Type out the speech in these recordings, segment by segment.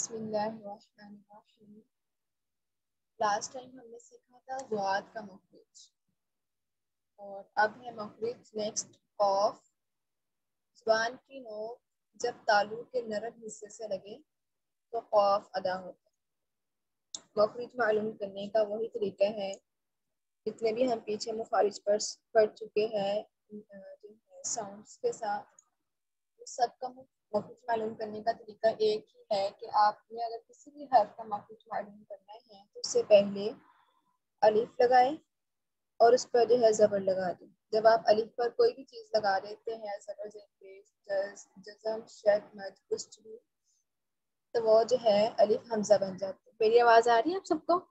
بسم اللہ الرحمن الرحیم. لاسٹ ٹائم ہم نے سیکھا تھا ضاد کا مخرج اور اب ہے مخرج نیکسٹ قاف. زبان کی نوک جب تالو کے نرم حصے سے لگے تو قاف ادا ہوتا ہے. مخرج معلوم کرنے کا وہی طریقہ ہے جتنے بھی ہم پیچھے مخارج پر پڑھ چکے ہیں ساؤنڈس کے ساتھ. سب کا مخرج معلوم کرنے کا طریقہ ایک ہی ہے کہ آپ نے اگر کسی بھی حرف کا مخرج معلوم کرنا ہے تو اس سے پہلے الف لگائیں اور اس پر جو ہے زبر لگا دیں. جب آپ الف پر کوئی بھی چیز لگا دیتے ہیں زبر زیر پیش جزم شد مد کچھ بھی تو وہ جو ہے الف حمزہ بن جاتے. میری آواز آ رہی ہے آپ سب کو؟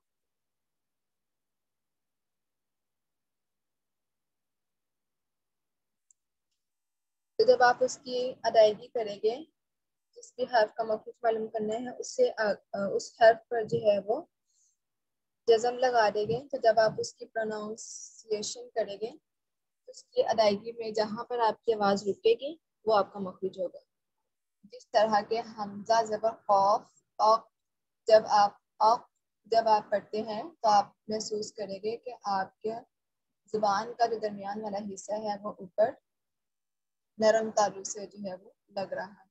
تو جب آپ اس کی ادائیگی کریں گے جس بھی حرف کا مخرج معلوم کرنا ہے اس سے اس حرف پر جو ہے وہ جزم لگا دیں گے. تو جب آپ اس کی پروناؤنسیشن کریں گے اس کی ادائیگی میں جہاں پر آپ کی آواز رکے گی وہ آپ کا مخرج ہوگا. جس طرح کے حمزہ زبر قاف جب آپ پڑھتے ہیں تو آپ محسوس کریں گے کہ آپ کے زبان کا جو درمیان والا حصہ ہے وہ اوپر نرم تالو سے جو ہے وہ لگ رہا ہے.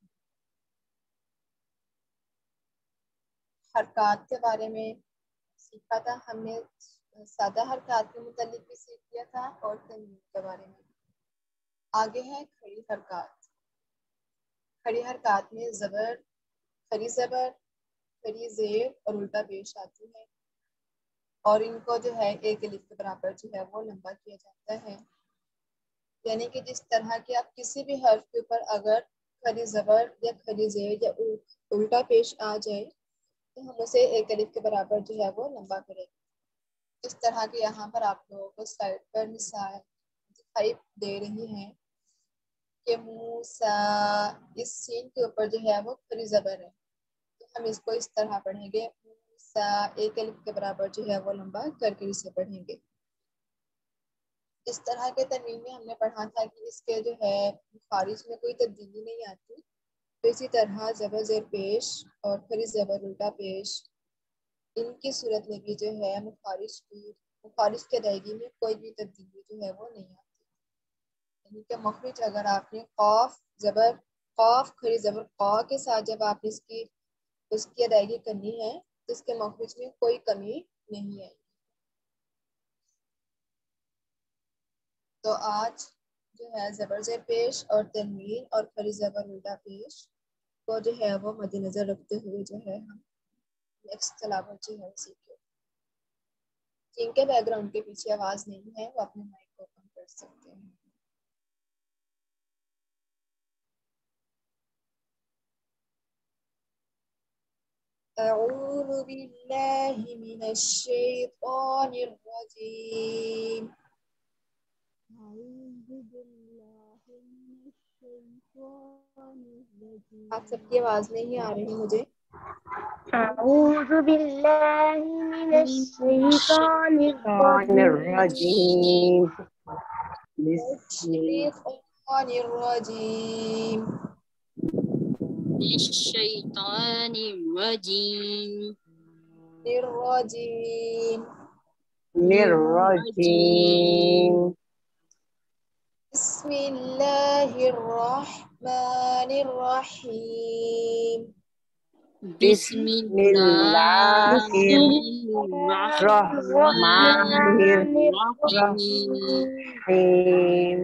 حرکات کے بارے میں سیکھا تھا ہم نے. سادہ حرکات کے متعلق بھی سیکھ لیا تھا اور تنوین کے بارے میں. آگے ہے کھڑی حرکات. کھڑی حرکات میں زبر کھڑی زبر کھڑی زیر اور الٹا پیش آتی ہے اور ان کو جو ہے ایک الف کے برابر جو ہے وہ لمبا کیا جاتا ہے. یعنی کہ جس طرح کے آپ کسی بھی حرف کے اوپر اگر کھڑی زبر یا کھڑی زیر یا الٹا پیش آ جائے تو ہم اسے ایک الف کے برابر جو ہے وہ لمبا کریں گے. اس طرح کے یہاں پر آپ لوگوں کو سائڈ پر مثال دکھائی دے رہی ہیں کہ موسیٰ اس سین کے اوپر جو ہے وہ کھڑی زبر ہے تو ہم اس کو اس طرح پڑھیں گے موسیٰ ایک الف کے برابر جو ہے وہ لمبا کر کے اسے پڑھیں گے. اس طرح کے تنوین میں ہم نے پڑھا تھا کہ اس کے جو ہے مخارج میں کوئی تبدیلی نہیں آتی. تو اسی طرح زبر زیر پیش اور کھڑی زبر الٹا پیش ان کی صورت میں بھی جو ہے مخارج کی ادائیگی میں کوئی بھی تبدیلی جو ہے وہ نہیں آتی. یعنی کہ مخرج اگر آپ نے قاف کھڑی زبر قا کے ساتھ جب آپ اس کی ادائیگی کرنی ہے تو اس کے مخرج میں کوئی کمی نہیں ہے. تو آج جو ہے زبر زیر پیش اور تنوین اور کھڑی زبر الٹا پیش کو جو ہے وہ مد نظر رکھتے ہوئے جو ہے ہم نیکسٹ تلاوت جو ہے سیکھیں. جن کے بیک گراؤنڈ کے پیچھے آواز نہیں ہے وہ اپنے مائک کو اوپن کر سکتے ہیں. اعوذ باللہ من الشیطان الرجیم. آپ سب کی آواز نہیں آ رہی مجھے. اعوذ باللہ من الشیطان الرجیم. الشیطان الرجیم. الشیطان الرجیم. بسم اللہ الرحمن الرحیم. بسم اللہ الرحمن الرحیم.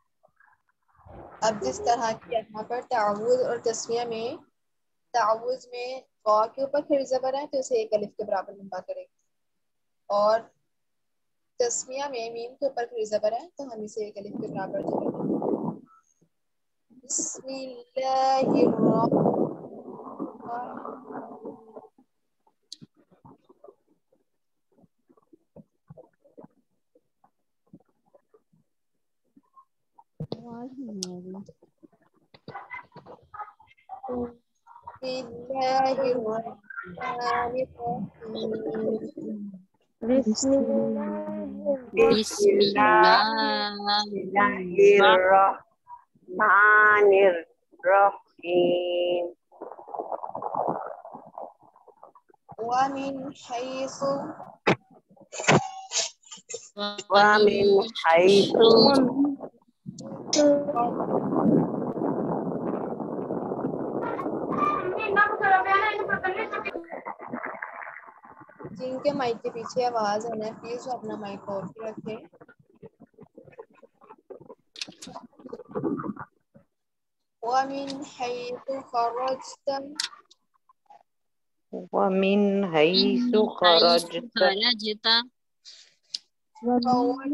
اب جس طرح کی یہاں پر تعوذ اور تسمیہ میں تعوذ میں واو کے اوپر کھڑی زبر ہے تو اسے ایک الف کے برابر لمبا کریں گے اور تسمیہ میں میم کے اوپر کھڑی زبر ہے تو ہم اسے ایک الف کے برابر جو ہے بسم اللہ الرحمن. بسم اللہ الرحمن الرحیم. بسم اللہ بسم اللہ الرحمن الرحیم. ومن حيث ومن حيث جن کے مائک کے پیچھے آواز ہے نا پلیز وہ اپنا مائک آف رکھیں. ومن حيث خرجت ومن حيث خرجت خرجت فول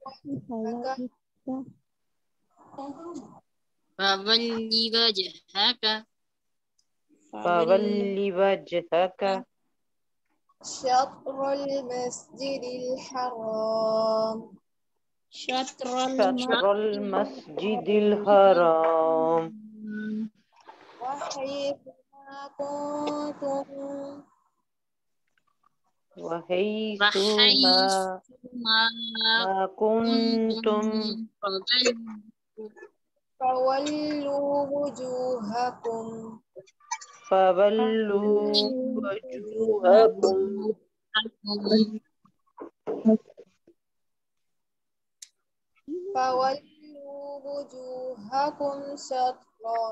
فول وجهك فول وجهك شطر المسجد الحرام شطر شطر المسجد الحرام وحيث ما كنتم وحيث وحيث ما ما كنتم فولوا وجوهكم فولوا وجوهكم شطرة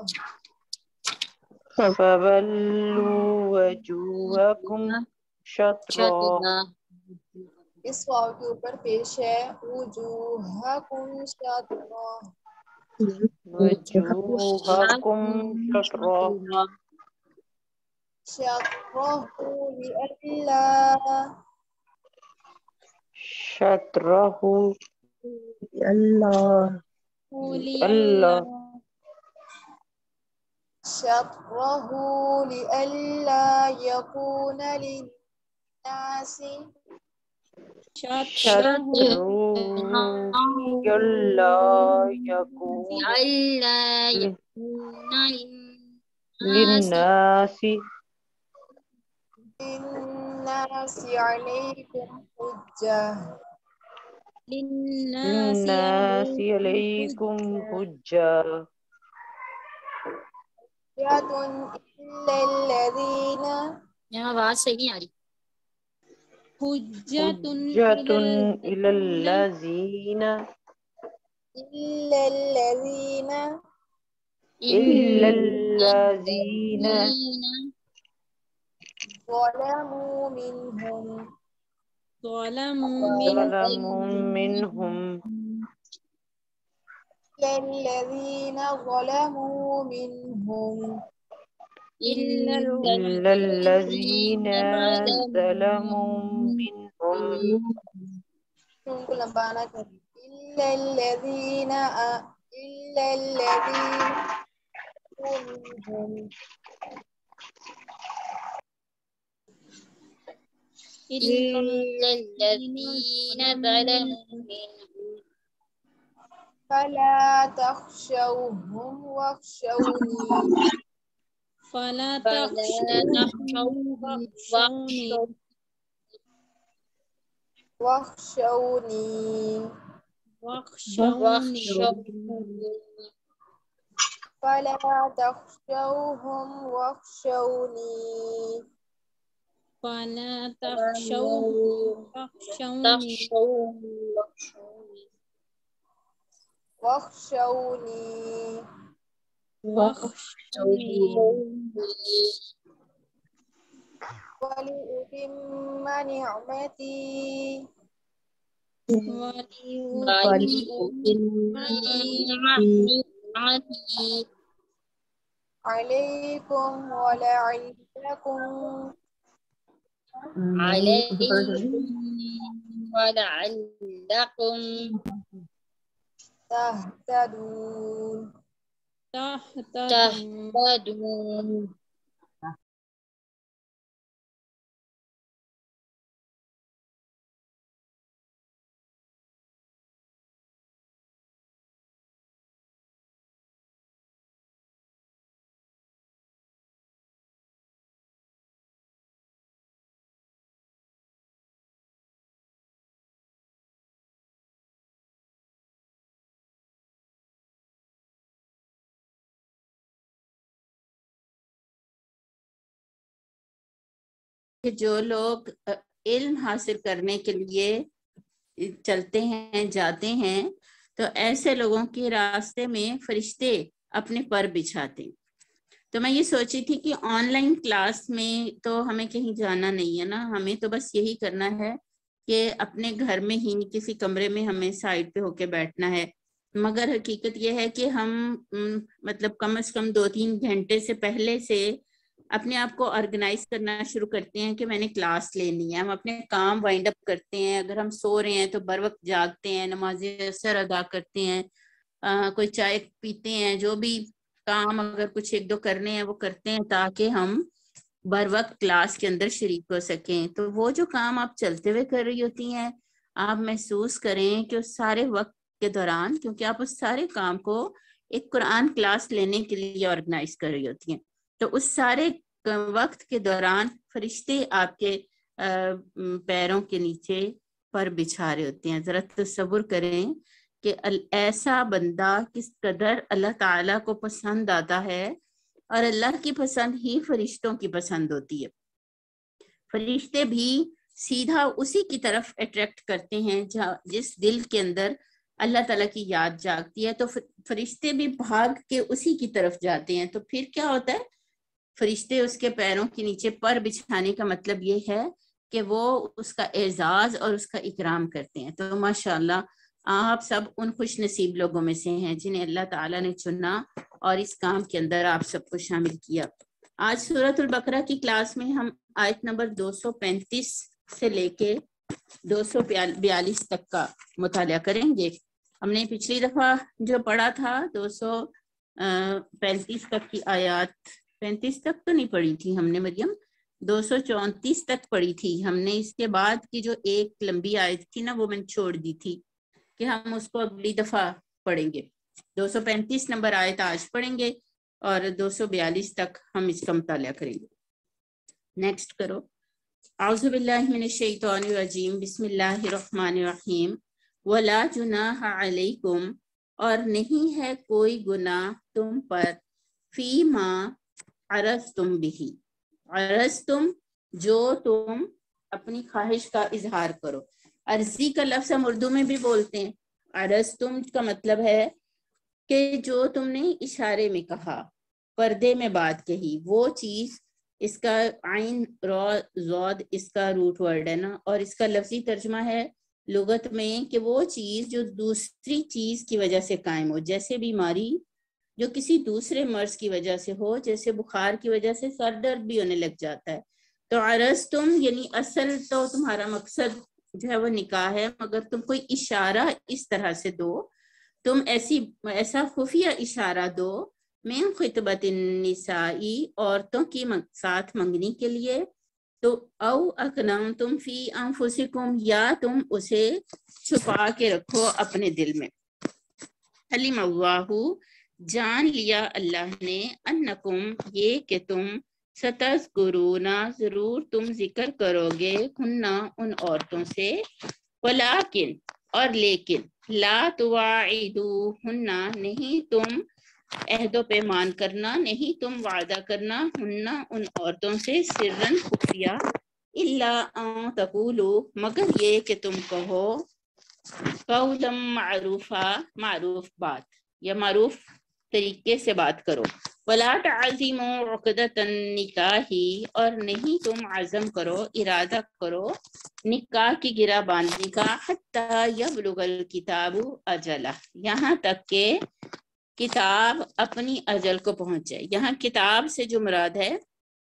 فولوا وجوهكم شطرا. اس واو کے اوپر پیش ہے وجوہکم شطرہ وجوهكم شطرا شطرہ لئلا شطره الله شطرہ لئلا یکون للناس شطره الله يكون لئلا يكون للناس عليكم حجة للناس عليكم حجة إلا الذين یہاں آواز صحیح نہیں آ رہی. حجة إلى الذين إلا الذين إلا الذين ظلموا منهم ظلموا منهم إلا الذين ظلموا منهم إلا إلا الذين ظلموا منهم ان کو لمبانا کریں إلا الذين منهم إلا الذين ظلموا منهم فلا تخشوهم فلا واخشوني ولأتم نعمتي عليكم ولعلكم تهتدون کہ جو لوگ علم حاصل کرنے کے لیے چلتے ہیں جاتے ہیں تو ایسے لوگوں کے راستے میں فرشتے اپنے پر بچھاتے ہیں. تو میں یہ سوچی تھی کہ آن لائن کلاس میں تو ہمیں کہیں جانا نہیں ہے نا, ہمیں تو بس یہی کرنا ہے کہ اپنے گھر میں ہی کسی کمرے میں ہمیں سائڈ پہ ہو کے بیٹھنا ہے. مگر حقیقت یہ ہے کہ ہم مطلب کم از کم 2-3 گھنٹے سے پہلے سے اپنے آپ کو آرگنائز کرنا شروع کرتے ہیں کہ میں نے کلاس لینی ہے. ہم اپنے کام وائنڈ اپ کرتے ہیں, اگر ہم سو رہے ہیں تو بر وقت جاگتے ہیں, نماز عصر ادا کرتے ہیں, کوئی چائے پیتے ہیں, جو بھی کام اگر کچھ 1-2 کرنے ہیں وہ کرتے ہیں تاکہ ہم بر وقت کلاس کے اندر شریک ہو سکیں. تو وہ جو کام آپ چلتے ہوئے کر رہی ہوتی ہیں, آپ محسوس کریں کہ اس سارے وقت کے دوران, کیونکہ آپ اس سارے کام کو ایک قرآن کلاس لینے کے لیے آرگنائز کر رہی ہوتی ہیں, تو اس سارے وقت کے دوران فرشتے آپ کے پیروں کے نیچے پر بچھا رہے ہوتے ہیں. ذرا تصور کریں کہ ایسا بندہ کس قدر اللہ تعالیٰ کو پسند آتا ہے, اور اللہ کی پسند ہی فرشتوں کی پسند ہوتی ہے. فرشتے بھی سیدھا اسی کی طرف اٹریکٹ کرتے ہیں جس دل کے اندر اللہ تعالیٰ کی یاد جاگتی ہے, تو فرشتے بھی بھاگ کے اسی کی طرف جاتے ہیں. تو پھر کیا ہوتا ہے, فرشتے اس کے پیروں کے نیچے پر بچھانے کا مطلب یہ ہے کہ وہ اس کا اعزاز اور اس کا اکرام کرتے ہیں. تو ماشاءاللہ آپ سب ان خوش نصیب لوگوں میں سے ہیں جنہیں اللہ تعالیٰ نے چنا اور اس کام کے اندر آپ سب کو شامل کیا. آج سورۃ البقرہ کی کلاس میں ہم آیت نمبر 235 سے لے کے 242 تک کا مطالعہ کریں گے. ہم نے پچھلی دفعہ جو پڑھا تھا 235 تک کی آیات, 35 تک تو نہیں پڑھی تھی ہم نے مریم, 234 تک پڑھی تھی ہم نے. اس کے بعد کی جو ایک لمبی آیت تھی نا, وہ میں نے چھوڑ دی تھی کہ ہم اس کو اگلی دفعہ پڑھیں گے. 235 نمبر آیت آج پڑھیں گے اور 242 تک ہم اس کا مطالعہ کریں گے. نیکسٹ کرو. اعوذ باللہ من الشیطان الرجیم, بسم اللہ الرحمن الرحیم. ولا جناح علیکم, اور نہیں ہے کوئی گناہ تم پر, فیما عرضتم بھی, عرضتم جو تم اپنی خواہش کا اظہار کرو. عرضی کا لفظ ہم اردو میں بھی بولتے ہیں. عرضتم کا مطلب ہے کہ جو تم نے اشارے میں کہا, پردے میں بات کہی, وہ چیز. اس کا عین را زود اس کا روٹ ورڈ ہے نا, اور اس کا لفظی ترجمہ ہے لغت میں کہ وہ چیز جو دوسری چیز کی وجہ سے قائم ہو, جیسے بیماری جو کسی دوسرے مرض کی وجہ سے ہو, جیسے بخار کی وجہ سے سر درد بھی ہونے لگ جاتا ہے. تو عرضتم یعنی اصل تو تمہارا مقصد جو ہے وہ نکاح ہے, مگر تم کوئی اشارہ اس طرح سے دو, تم ایسا خفیہ اشارہ دو, من خطبت النسائی, عورتوں کی ساتھ منگنی کے لیے. تو او اکننتم فی انفسکم, یا تم اسے چھپا کے رکھو اپنے دل میں. علم اللہ, جان لیا اللہ نے, انکم یہ کہ تم, ستذکرونا ضرور تم ذکر کرو گے, ہننا ان عورتوں سے, ولیکن اور لیکن, لا تواعدوہننا نہیں تم عہد و پیمان کرنا, نہیں تم وعدہ کرنا, ہننا ان عورتوں سے, سرن خفیہ, الا ان تقولوا مگر یہ کہ تم کہو, قولا معروفا معروف بات یا معروف طریقے سے بات کرو. ولا تعزموا عقدۃ النکاح, اور نہیں تم عزم کرو, ارادہ کرو نکاح کی گرہ باندھنے کا, حتی یبلغ الکتاب اجلہ, یہاں تک کہ کتاب اپنی اجل کو پہنچ جائے. یہاں کتاب سے جو مراد ہے,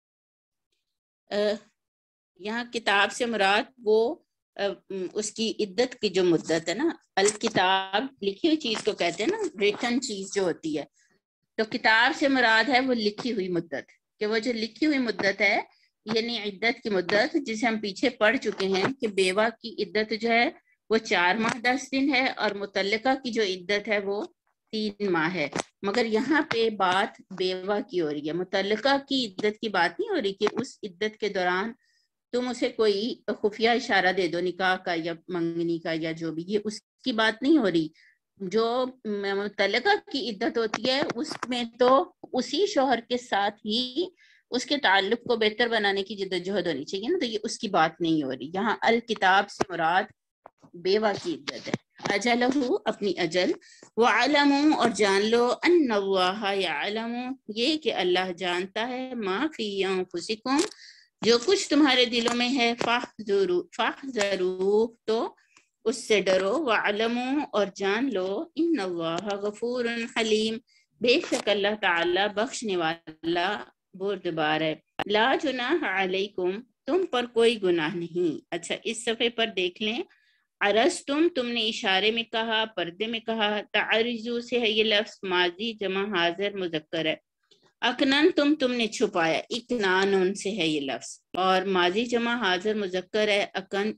یہاں کتاب سے مراد وہ اس کی عدت کی جو مدت ہے نا, الکتاب لکھی ہوئی چیز کو کہتے ہیں نا, ریٹن چیز جو ہوتی ہے. تو کتاب سے مراد ہے وہ لکھی ہوئی مدت, کہ وہ جو لکھی ہوئی مدت ہے یعنی عدت کی مدت, جسے ہم پیچھے پڑھ چکے ہیں کہ بیوہ کی عدت جو ہے وہ 4 ماہ 10 دن ہے, اور مطلقہ کی جو عدت ہے وہ 3 ماہ ہے. مگر یہاں پہ بات بیوہ کی ہو رہی ہے, مطلقہ کی عدت کی بات نہیں ہو رہی کہ اس عدت کے دوران تم اسے کوئی خفیہ اشارہ دے دو نکاح کا یا منگنی کا یا جو بھی, یہ اس کی بات نہیں ہو رہی. جو مطلقہ کی عدت ہوتی ہے اس میں تو اسی شوہر کے ساتھ ہی اس کے تعلق کو بہتر بنانے کی جدوجہد ہونی چاہیے نا، تو یہ اس کی بات نہیں ہو رہی. یہاں الکتاب سے مراد بیوہ کی عدت ہے. اجلہ اپنی اجل، وعلموا اور جان لو ان اللہ یعلم یہ کہ اللہ جانتا ہے ما فی انفسکم جو کچھ تمہارے دلوں میں ہے، فاحذروا تو اس سے ڈرو، وعلموا اور جان لو ان اللہ غفور حلیم بے شک اللہ تعالی بخشنے والا بردبار ہے. لا جناح علیکم تم پر کوئی گناہ نہیں. اچھا اس صفحے پر دیکھ لیں، عرضتم تم نے اشارے میں کہا، پردے میں کہا. تعرضو سے ہے یہ لفظ ماضی جمع حاضر مذکر ہے. اکنن تم نے چھپایا، اکنان سے ہے یہ لفظ، اور ماضی جمع حاضر مذکر ہے.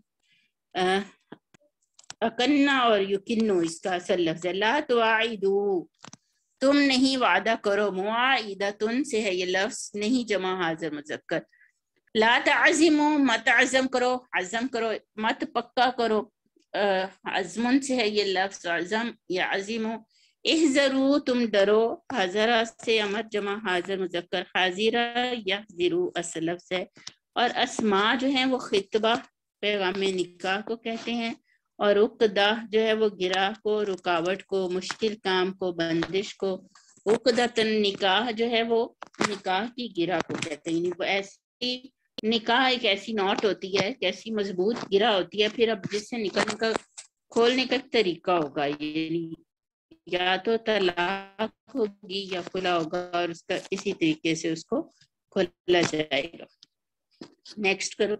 اکننا اور یکنو اس کا اصل لفظ ہے. لا تواعدو تم نہیں وعدہ کرو، مواعدتن سے ہے یہ لفظ نہیں جمع حاضر مذکر. لا تعزمو مت عزم کرو، عزم کرو مت پکا کرو. عزمن سے ہے یہ لفظ عزم یا عزیمو. احذرو تم ڈرو، حضرہ سے امر جمع حاضر مذکر، حاضرہ یحذرو اصل لفظ ہے. اور اسماء جو ہیں وہ خطبہ پیغام نکاح کو کہتے ہیں، اور عقدہ جو ہے وہ گرہ کو، رکاوٹ کو، مشکل کام کو، بندش کو. عقدۃ نکاح جو ہے وہ نکاح کی گرہ کو کہتے ہیں. وہ ایسی نکاح ایک ایسی نوٹ ہوتی ہے، ایک ایسی مضبوط گرہ ہوتی ہے، پھر اب جس سے نکلنے کا کھولنے کا ایک طریقہ ہوگا، یعنی یا تو طلاق ہوگی یا خلا ہوگا، اور اس کا اسی طریقے سے اس کو کھولا جائے گا. نیکسٹ کرو.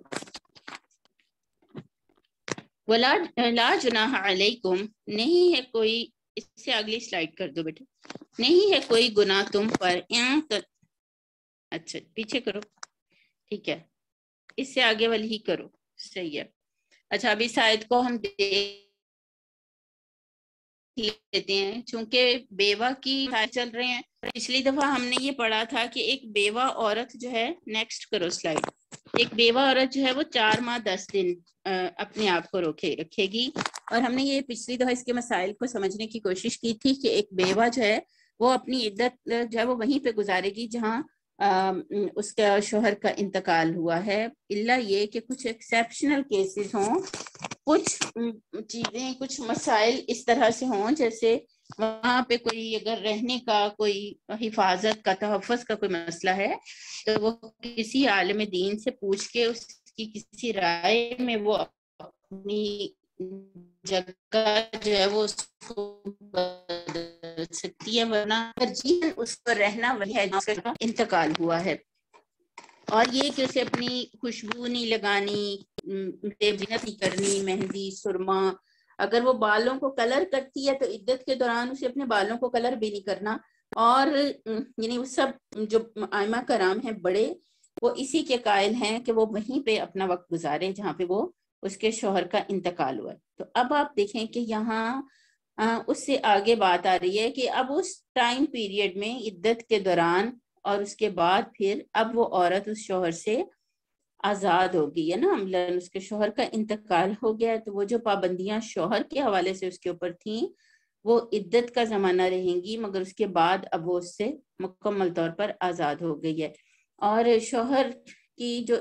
لا جناح علیکم نہیں ہے کوئی، اس سے اگلی سلائیڈ کر دو بیٹے. نہیں ہے کوئی گناہ تم پر. اچھا پیچھے کرو، ٹھیک ہے، اس سے آگے والی ہی کرو، صحیح ہے. اچھا اب اس آیت کو ہم دیکھ لیتے ہیں، چونکہ بیوہ کی چل رہے ہیں. پچھلی دفعہ ہم نے یہ پڑھا تھا کہ ایک بیوہ عورت جو ہے، نیکسٹ کرو سلائیڈ، ایک بیوہ عورت جو ہے وہ 4 ماہ 10 دن اپنے آپ کو رکھے گی. اور ہم نے یہ پچھلی دفعہ اس کے مسائل کو سمجھنے کی کوشش کی تھی کہ ایک بیوہ جو ہے وہ اپنی عدت جو ہے وہ وہیں پہ گزارے گی جہاں اس کا شوہر کا انتقال ہوا ہے، الا یہ کہ کچھ ایکسیپشنل کیسز ہوں، کچھ چیزیں، کچھ مسائل اس طرح سے ہوں، جیسے وہاں پہ کوئی اگر رہنے کا، کوئی حفاظت کا، تحفظ کا کوئی مسئلہ ہے، تو وہ کسی عالم دین سے پوچھ کے اس کی کسی رائے میں وہ اپنی جگہ جو ہے وہ اس کو بدل سکتی ہے، ورنہ ترجیح اس پر رہنا وہی ہے جس کا انتقال ہوا ہے. اور یہ کہ اسے اپنی خوشبو نہیں لگانی، زینت نہیں کرنی، مہندی، سرما. اگر وہ بالوں کو کلر کرتی ہے تو عدت کے دوران اسے اپنے بالوں کو کلر بھی نہیں کرنا. اور یعنی وہ سب جو ائمہ کرام ہیں بڑے، وہ اسی کے قائل ہیں کہ وہ وہیں پہ اپنا وقت گزارے جہاں پہ وہ اس کے شوہر کا انتقال ہوا. تو اب آپ دیکھیں کہ یہاں اس سے آگے بات آ رہی ہے کہ اب اس ٹائم پیریڈ میں عدت کے دوران اور اس کے بعد پھر اب وہ عورت اس شوہر سے آزاد ہو گئی ہے نا، عملاً اس کے شوہر کا انتقال ہو گیا ہے. تو وہ جو پابندیاں شوہر کے حوالے سے اس کے اوپر تھیں وہ عدت کا زمانہ رہیں گی، مگر اس کے بعد اب وہ اس سے مکمل طور پر آزاد ہو گئی ہے. اور شوہر کی جو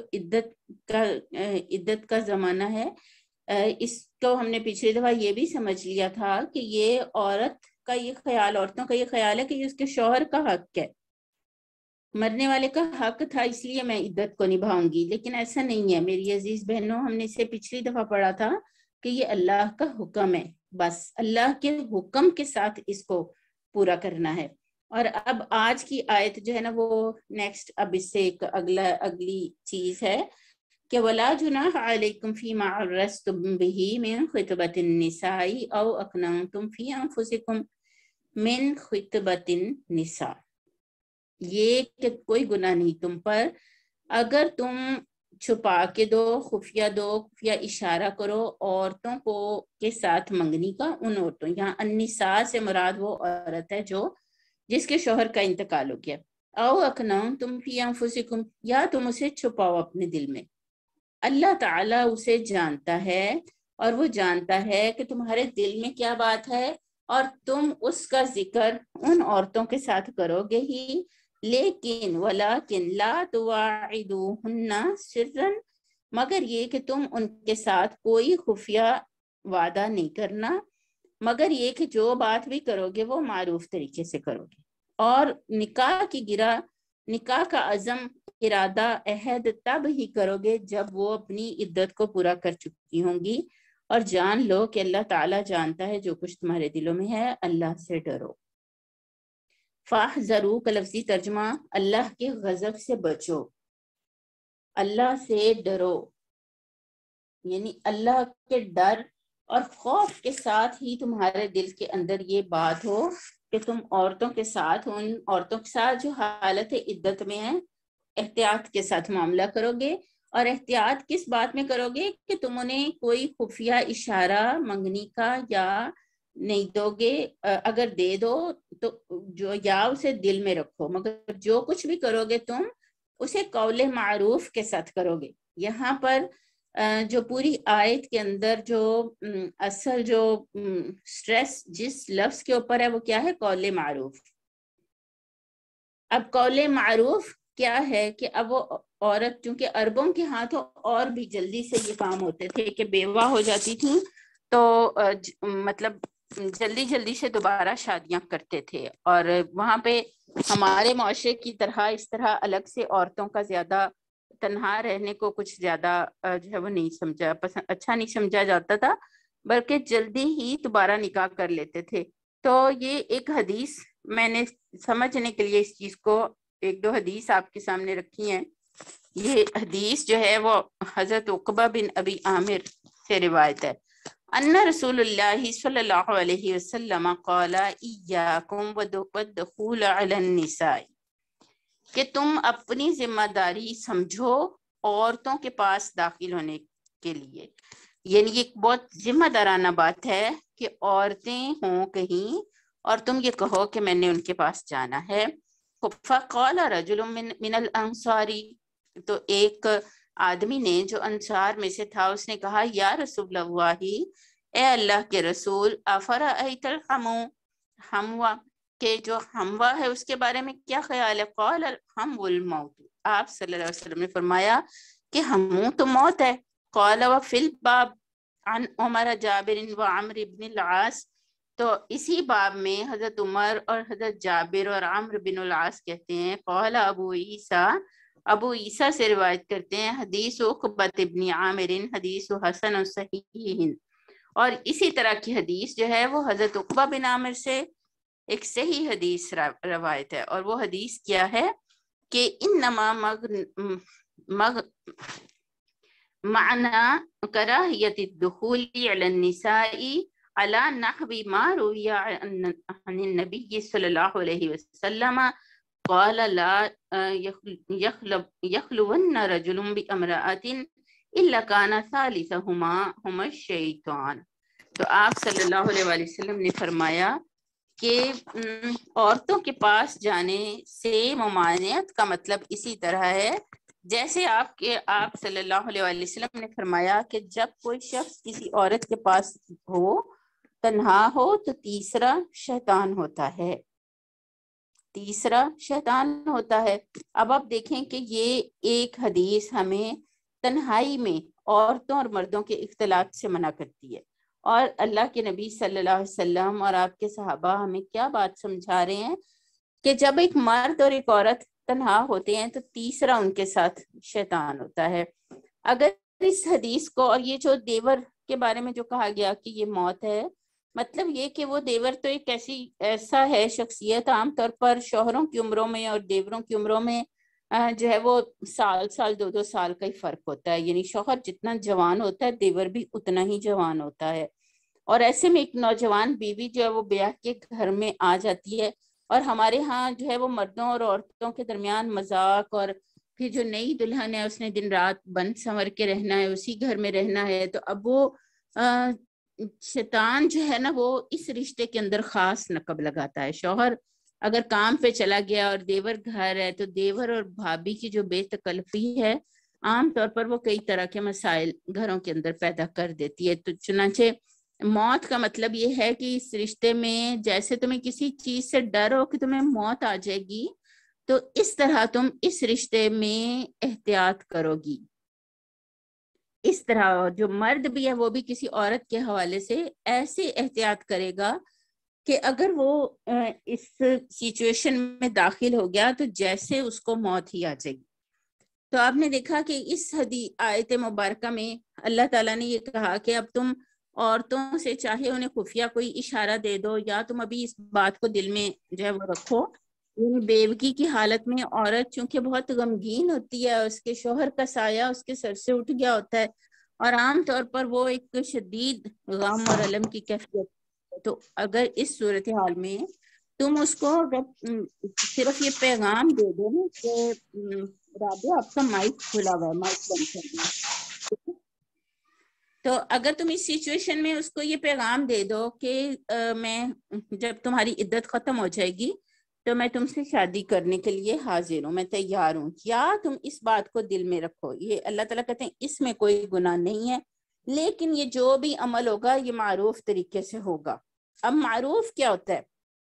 عدت کا زمانہ ہے، اس کو ہم نے پچھلی دفعہ یہ بھی سمجھ لیا تھا کہ یہ عورت کا یہ خیال، عورتوں کا یہ خیال ہے کہ یہ اس کے شوہر کا حق ہے، مرنے والے کا حق تھا اس لیے میں عدت کو نبھاؤں گی. لیکن ایسا نہیں ہے میری عزیز بہنوں، ہم نے اسے پچھلی دفعہ پڑھا تھا کہ یہ اللہ کا حکم ہے، بس اللہ کے حکم کے ساتھ اس کو پورا کرنا ہے. اور اب آج کی آیت جو ہے نا وہ نیکسٹ، اب اس سے ایک اگلی چیز ہے کہ وَلَا جُنَاحَ عَلَيْكُمْ فِي مَا عَرَّضْتُم بِهِ مِنْ خِطْبَةِ النِّسَاءِ أَوْ أَكْنَنْتُمْ فِي أَنفُسِكُمْ مِنْ خِطْبَةِ النِّسَاءِ. یہ کہ کوئی گناہ نہیں تم پر اگر تم چھپا کے دو، خفیہ اشارہ کرو عورتوں کو کے ساتھ منگنی کا، ان عورتوں، یہاں النساء سے مراد وہ عورت ہے جو جس کے شوہر کا انتقال ہو گیا. او اکننتم فی انفسکم، یا تم اسے چھپاؤ اپنے دل میں. اللہ تعالیٰ اسے جانتا ہے، اور وہ جانتا ہے کہ تمہارے دل میں کیا بات ہے، اور تم اس کا ذکر ان عورتوں کے ساتھ کرو گے ہی لیکن ولیکن لا تواعدوہن سرا، مگر یہ کہ تم ان کے ساتھ کوئی خفیہ وعدہ نہیں کرنا، مگر یہ کہ جو بات بھی کرو گے وہ معروف طریقے سے کرو گے، اور نکاح کا عزم، ارادہ، عہد تب ہی کرو گے جب وہ اپنی عدت کو پورا کر چکی ہوں گی، اور جان لو کہ اللہ تعالیٰ جانتا ہے جو کچھ تمہارے دلوں میں ہے، اللہ سے ڈرو۔ فاحذروا کا لفظی ترجمہ اللہ کے غضب سے بچو، اللہ سے ڈرو، یعنی اللہ کے ڈر اور خوف کے ساتھ ہی تمہارے دل کے اندر یہ بات ہو کہ تم عورتوں کے ساتھ، ان عورتوں کے ساتھ جو حالت عدت میں ہیں، احتیاط کے ساتھ معاملہ کرو گے۔ اور احتیاط کس بات میں کرو گے کہ تم انہیں کوئی خفیہ اشارہ منگنی کا یا نہیں دو گے، اگر دے دو تو جو یا اسے دل میں رکھو، مگر جو کچھ بھی کرو گے تم اسے قول معروف کے ساتھ کرو گے۔ یہاں پر جو پوری آیت کے اندر جو اصل جو سٹریس جس لفظ کے اوپر ہے وہ کیا ہے؟ قول معروف۔ اب قول معروف کیا ہے کہ اب وہ عورت، چونکہ عربوں کے ہاں تو اور بھی جلدی سے یہ کام ہوتے تھے کہ بیوہ ہو جاتی تھی تو مطلب جلدی سے دوبارہ شادیاں کرتے تھے، اور وہاں پہ ہمارے معاشرے کی طرح اس طرح الگ سے عورتوں کا زیادہ تنہا رہنے کو کچھ زیادہ جو ہے وہ نہیں اچھا نہیں سمجھا جاتا تھا، بلکہ جلدی ہی دوبارہ نکاح کر لیتے تھے۔ تو یہ ایک حدیث میں نے سمجھنے کے لیے اس چیز کو ایک دو حدیث آپ کے سامنے رکھی ہیں۔ یہ حدیث جو ہے وہ حضرت عقبہ بن ابی عامر سے روایت ہے۔ ان رسول اللہ صلی اللہ علیہ وسلم قال ایاکم والدخول علی النساء، کہ تم اپنی ذمہ داری سمجھو عورتوں کے پاس داخل ہونے کے لیے، یعنی یہ بہت ذمہ دارانہ بات ہے کہ عورتیں ہوں کہیں اور تم یہ کہو کہ میں نے ان کے پاس جانا ہے۔ فقال رجل من الانصار، تو ایک آدمی نے جو انصار میں سے تھا اس نے کہا یا رسول اللہ، اے اللہ کے رسول، افرأیت الحموا، کہ جو حموا ہے اس کے بارے میں کیا خیال ہے؟ قال الحمو الموت، آپ صلی اللہ علیہ وسلم نے فرمایا کہ حمو تو موت ہے۔ قال وفی الباب عن عمر جابر وعمر بن العاص، تو اسی باب میں حضرت عمر اور حضرت جابر اور عمرو بن العاص کہتے ہیں، قال ابو عیسیٰ سے روایت کرتے ہیں، حدیث عقبۃ ابن عامر حدیث حسن صحیح، اور اسی طرح کی حدیث جو ہے وہ حضرت عقبہ بن عامر سے ایک صحیح حدیث روایت ہے، اور وہ حدیث کیا ہے کہ انما معنی کراہیت الدخول علی النساء علی نحو ما روی عن النبی صلی اللہ علیہ وسلم قال لا یخلون رجل بامرأۃ الا کان ثالثہما الشیطان۔ تو آپ صلی اللہ علیہ وآلہ وسلم نے فرمایا کہ عورتوں کے پاس جانے سے ممانعت کا مطلب اسی طرح ہے جیسے آپ صلی اللہ علیہ وآلہ وسلم نے فرمایا کہ جب کوئی شخص کسی عورت کے پاس ہو، تنہا ہو، تو تیسرا شیطان ہوتا ہے، تیسرا شیطان ہوتا ہے۔ اب آپ دیکھیں کہ یہ ایک حدیث ہمیں تنہائی میں عورتوں اور مردوں کے اختلاط سے منع کرتی ہے، اور اللہ کے نبی صلی اللہ علیہ وسلم اور آپ کے صحابہ ہمیں کیا بات سمجھا رہے ہیں کہ جب ایک مرد اور ایک عورت تنہا ہوتے ہیں تو تیسرا ان کے ساتھ شیطان ہوتا ہے۔ اگر اس حدیث کو اور یہ جو دیور کے بارے میں جو کہا گیا کہ یہ موت ہے، مطلب یہ کہ وہ دیور تو ایک ایسا ہے شخصیت، عام طور پر شوہروں کی عمروں میں اور دیوروں کی عمروں میں جو ہے وہ سال 2 سال کا ہی فرق ہوتا ہے، یعنی شوہر جتنا جوان ہوتا ہے دیور بھی اتنا ہی جوان ہوتا ہے، اور ایسے میں ایک نوجوان بیوی جو ہے وہ بیاہ کے گھر میں آ جاتی ہے، اور ہمارے ہاں جو ہے وہ مردوں اور عورتوں کے درمیان مذاق، اور پھر جو نئی دلہن ہے اس نے دن رات بن سنور کے رہنا ہے، اسی گھر میں رہنا ہے، تو اب وہ شیطان جو ہے نا وہ اس رشتے کے اندر خاص نقب لگاتا ہے۔ شوہر اگر کام پہ چلا گیا اور دیور گھر ہے تو دیور اور بھابھی کی جو بے تکلفی ہے عام طور پر وہ کئی طرح کے مسائل گھروں کے اندر پیدا کر دیتی ہے۔ تو چنانچہ موت کا مطلب یہ ہے کہ اس رشتے میں جیسے تمہیں کسی چیز سے ڈر ہو کہ تمہیں موت آ جائے گی، تو اس طرح تم اس رشتے میں احتیاط کرو گی. اس طرح جو مرد بھی ہے وہ بھی کسی عورت کے حوالے سے ایسے احتیاط کرے گا کہ اگر وہ اس سچویشن میں داخل ہو گیا تو جیسے اس کو موت ہی آ جائے گی. تو آپ نے دیکھا کہ اس آیت مبارکہ میں اللہ تعالیٰ نے یہ کہا کہ اب تم عورتوں سے چاہے انہیں خفیہ کوئی اشارہ دے دو یا تم ابھی اس بات کو دل میں جو ہے وہ رکھو. یعنی بیوگی کی حالت میں عورت چونکہ بہت غمگین ہوتی ہے، اس کے شوہر کا سایہ اس کے سر سے اٹھ گیا ہوتا ہے اور عام طور پر وہ ایک شدید غم اور الم کی کیفیت. تو اگر اس صورتحال میں تم اس کو صرف یہ پیغام دے دو نا کہ رابعہ آپ کا مائک کھلا ہوا ہے، مائک بند کرنا. تو اگر تم اس سچویشن میں اس کو یہ پیغام دے دو کہ میں جب تمہاری عدت ختم ہو جائے گی تو میں تم سے شادی کرنے کے لیے حاضر ہوں، میں تیار ہوں، یا تم اس بات کو دل میں رکھو. یہ اللہ تعالیٰ کہتے ہیں اس میں کوئی گناہ نہیں ہے، لیکن یہ جو بھی عمل ہوگا یہ معروف طریقے سے ہوگا. اب معروف کیا ہوتا ہے؟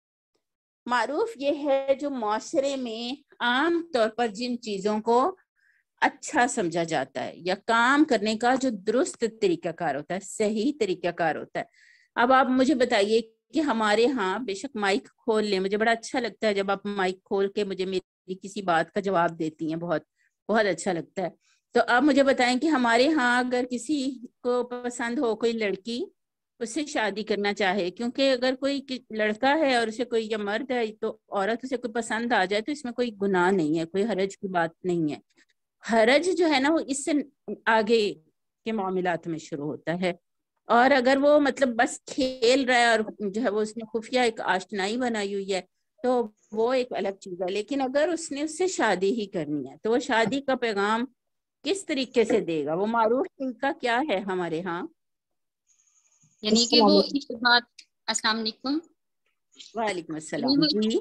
معروف یہ ہے جو معاشرے میں عام طور پر جن چیزوں کو اچھا سمجھا جاتا ہے یا کام کرنے کا جو درست طریقہ کار ہوتا ہے، صحیح طریقہ کار ہوتا ہے. اب آپ مجھے بتائیے کہ ہمارے ہاں بے شک مائک کھول لیں، مجھے بڑا اچھا لگتا ہے جب آپ مائک کھول کے مجھے میری کسی بات کا جواب دیتی ہیں، بہت بہت اچھا لگتا ہے. تو آپ مجھے بتائیں کہ ہمارے ہاں اگر کسی کو پسند ہو کوئی لڑکی، اس سے شادی کرنا چاہے، کیونکہ اگر کوئی لڑکا ہے اور اسے کوئی یا مرد ہے تو عورت اسے کوئی پسند آ جائے تو اس میں کوئی گناہ نہیں ہے، کوئی حرج کی بات نہیں ہے. حرج جو ہے نا وہ اس سے آگے کے معاملات میں شروع ہوتا ہے. اور اگر وہ مطلب بس کھیل رہا ہے اور جو ہے وہ اس نے خفیہ ایک آشنائی بنائی ہوئی ہے تو وہ ایک الگ چیز ہے. لیکن اگر اس نے اس سے شادی ہی کرنی ہے تو وہ شادی کا پیغام کس طریقے سے دے گا؟ وہ معروف طریقہ کیا ہے ہمارے ہاں؟ یعنی کہ وہ اس بات، السلام علیکم. وعلیکم السلام. جی،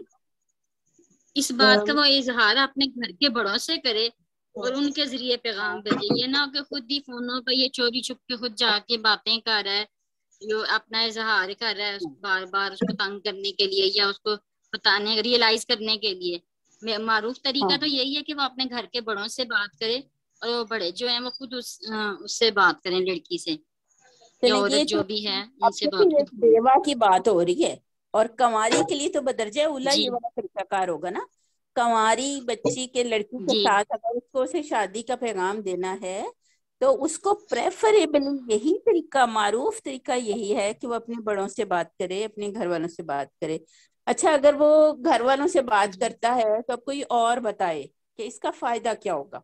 اس بات کا وہ اظہار اپنے گھر کے بڑوں سے کرے اور ان کے ذریعے پیغام بھیجے، یہ نہ کہ خود ہی فونوں پہ یہ چوری چھپ کے خود جا کے باتیں کر رہا ہے، جو اپنا اظہار کر رہا ہے بار بار اس کو تنگ کرنے کے لیے یا اس کو بتانے ریئلائز کرنے کے لیے. معروف طریقہ تو یہی ہے کہ وہ اپنے گھر کے بڑوں سے بات کرے اور وہ بڑے جو ہیں وہ خود اس سے بات کریں، لڑکی سے یا عورت جو بھی ہے ان سے بات کریں. بیوہ کی بات ہو رہی ہے اور کنواری کے لیے تو بدرجہ اولا جی یہ والا طریقہ کار ہوگا نا. کنواری بچی کے لڑکی کے جی ساتھ اگر اس کو اسے شادی کا پیغام دینا ہے تو اس کو پریفریبل یہی طریقہ، معروف طریقہ یہی ہے کہ وہ اپنے بڑوں سے بات کرے، اپنے گھر والوں سے بات کرے. اچھا، اگر وہ گھر والوں سے بات کرتا ہے تو کوئی اور بتائے کہ اس کا فائدہ کیا ہوگا؟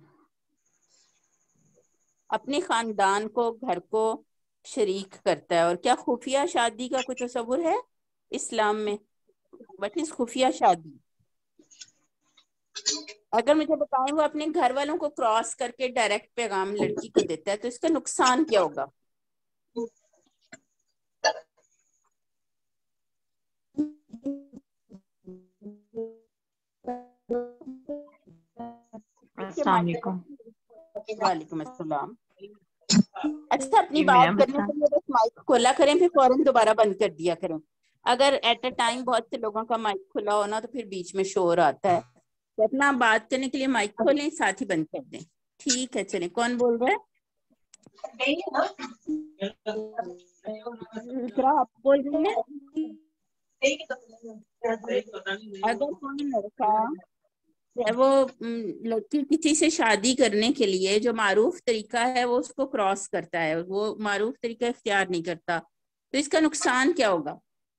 اپنے خاندان کو، گھر کو شریک کرتا ہے. اور کیا خفیہ شادی کا کوئی تصور ہے اسلام میں؟ وٹ از خفیہ شادی؟ اگر مجھے بتائیں وہ اپنے گھر والوں کو کراس کر کے ڈائریکٹ پیغام لڑکی کو دیتا ہے تو اس کا نقصان کیا ہوگا؟ السلام علیکم. وعلیکم السلام. اچھا، اپنی بات کرنے کے لیے بس مائک کھولا کریں، پھر فوراً دوبارہ بند کر دیا کریں. اگر ایٹ اے ٹائم بہت سے لوگوں کا مائک کھلا ہونا تو پھر بیچ میں شور آتا ہے. تو اپنا بات کرنے کے لیے مائک کھولیں، ساتھ ہی بند کر دیں. ٹھیک ہے، چلیں. کون بول رہا ہے؟ آپ بول رہی ہیں؟ اگر کوئی لڑکا وہ لڑکی کسی سے شادی کرنے کے لیے جو معروف طریقہ ہے وہ اس کو کراس کرتا ہے، وہ معروف طریقہ اختیار نہیں کرتا، تو اس کا نقصان کیا ہوگا؟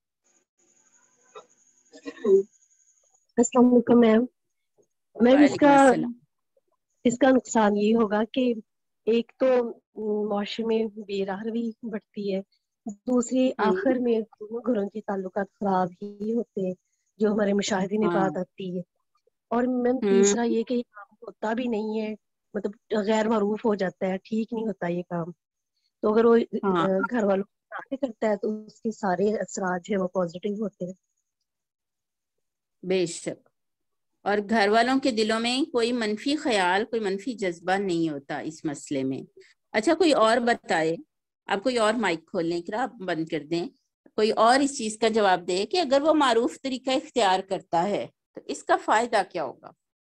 السلام علیکم میم. وعلیکم السلام. اس کا نقصان یہ ہوگا کہ ایک تو معاشرے میں بے راہی بڑھتی ہے، دوسری آخر میں دونوں گھروں کے تعلقات خراب ہی ہوتے ہیں جو ہمارے مشاہدے میں بات آتی ہے. اور میم تیسرا یہ کہ یہ کام ہوتا بھی نہیں ہے، مطلب غیر معروف ہو جاتا ہے، ٹھیک نہیں ہوتا یہ کام. تو اگر وہ گھر والوں کو کرتا ہے تو اس کے سارے اثرات جو ہے وہ پازیٹیو ہوتے ہیں. بے شک. اور گھر والوں کے دلوں میں کوئی منفی خیال، کوئی منفی جذبہ نہیں ہوتا اس مسئلے میں. اچھا، کوئی اور بتائے. آپ کوئی اور مائک کھول لیں، کرا آپ بند کر دیں. کوئی اور اس چیز کا جواب دے کہ اگر وہ معروف طریقہ اختیار کرتا ہے تو اس کا فائدہ کیا ہوگا؟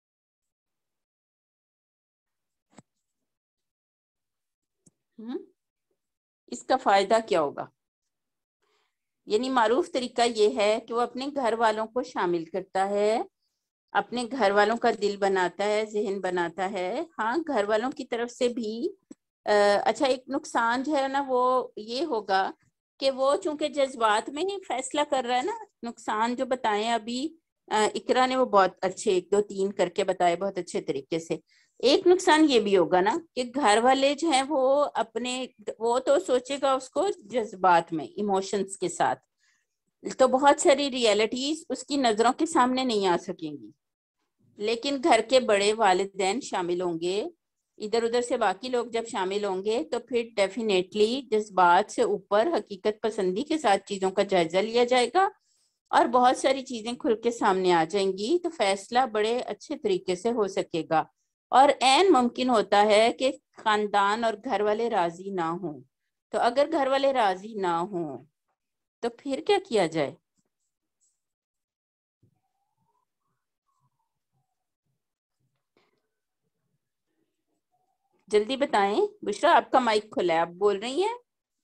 اس کا فائدہ کیا ہوگا؟ یعنی معروف طریقہ یہ ہے کہ وہ اپنے گھر والوں کو شامل کرتا ہے، اپنے گھر والوں کا دل بناتا ہے، ذہن بناتا ہے. ہاں گھر والوں کی طرف سے بھی اچھا ایک نقصان جو ہے نا وہ یہ ہوگا کہ وہ چونکہ جذبات میں ہی فیصلہ کر رہا ہے نا. نقصان جو بتائیں ابھی اقرا نے وہ بہت اچھے 1 2 3 کر کے بتائے بہت اچھے طریقے سے. ایک نقصان یہ بھی ہوگا نا کہ گھر والے جو ہیں وہ تو سوچے گا اس کو جذبات میں، ایموشنز کے ساتھ، تو بہت ساری ریئلٹیز اس کی نظروں کے سامنے نہیں آ سکیں گی. لیکن گھر کے بڑے والدین شامل ہوں گے، ادھر ادھر سے باقی لوگ جب شامل ہوں گے تو پھر ڈیفینیٹلی جذبات سے اوپر حقیقت پسندی کے ساتھ چیزوں کا جائزہ لیا جائے گا اور بہت ساری چیزیں کھل کے سامنے آ جائیں گی، تو فیصلہ بڑے اچھے طریقے سے ہو سکے گا. اور عین ممکن ہوتا ہے کہ خاندان اور گھر والے راضی نہ ہوں. تو اگر گھر والے راضی نہ ہوں تو پھر کیا کیا جائے؟ جلدی بتائیں. بشرا آپ کا مائک کھلا ہے، آپ بول رہی ہیں؟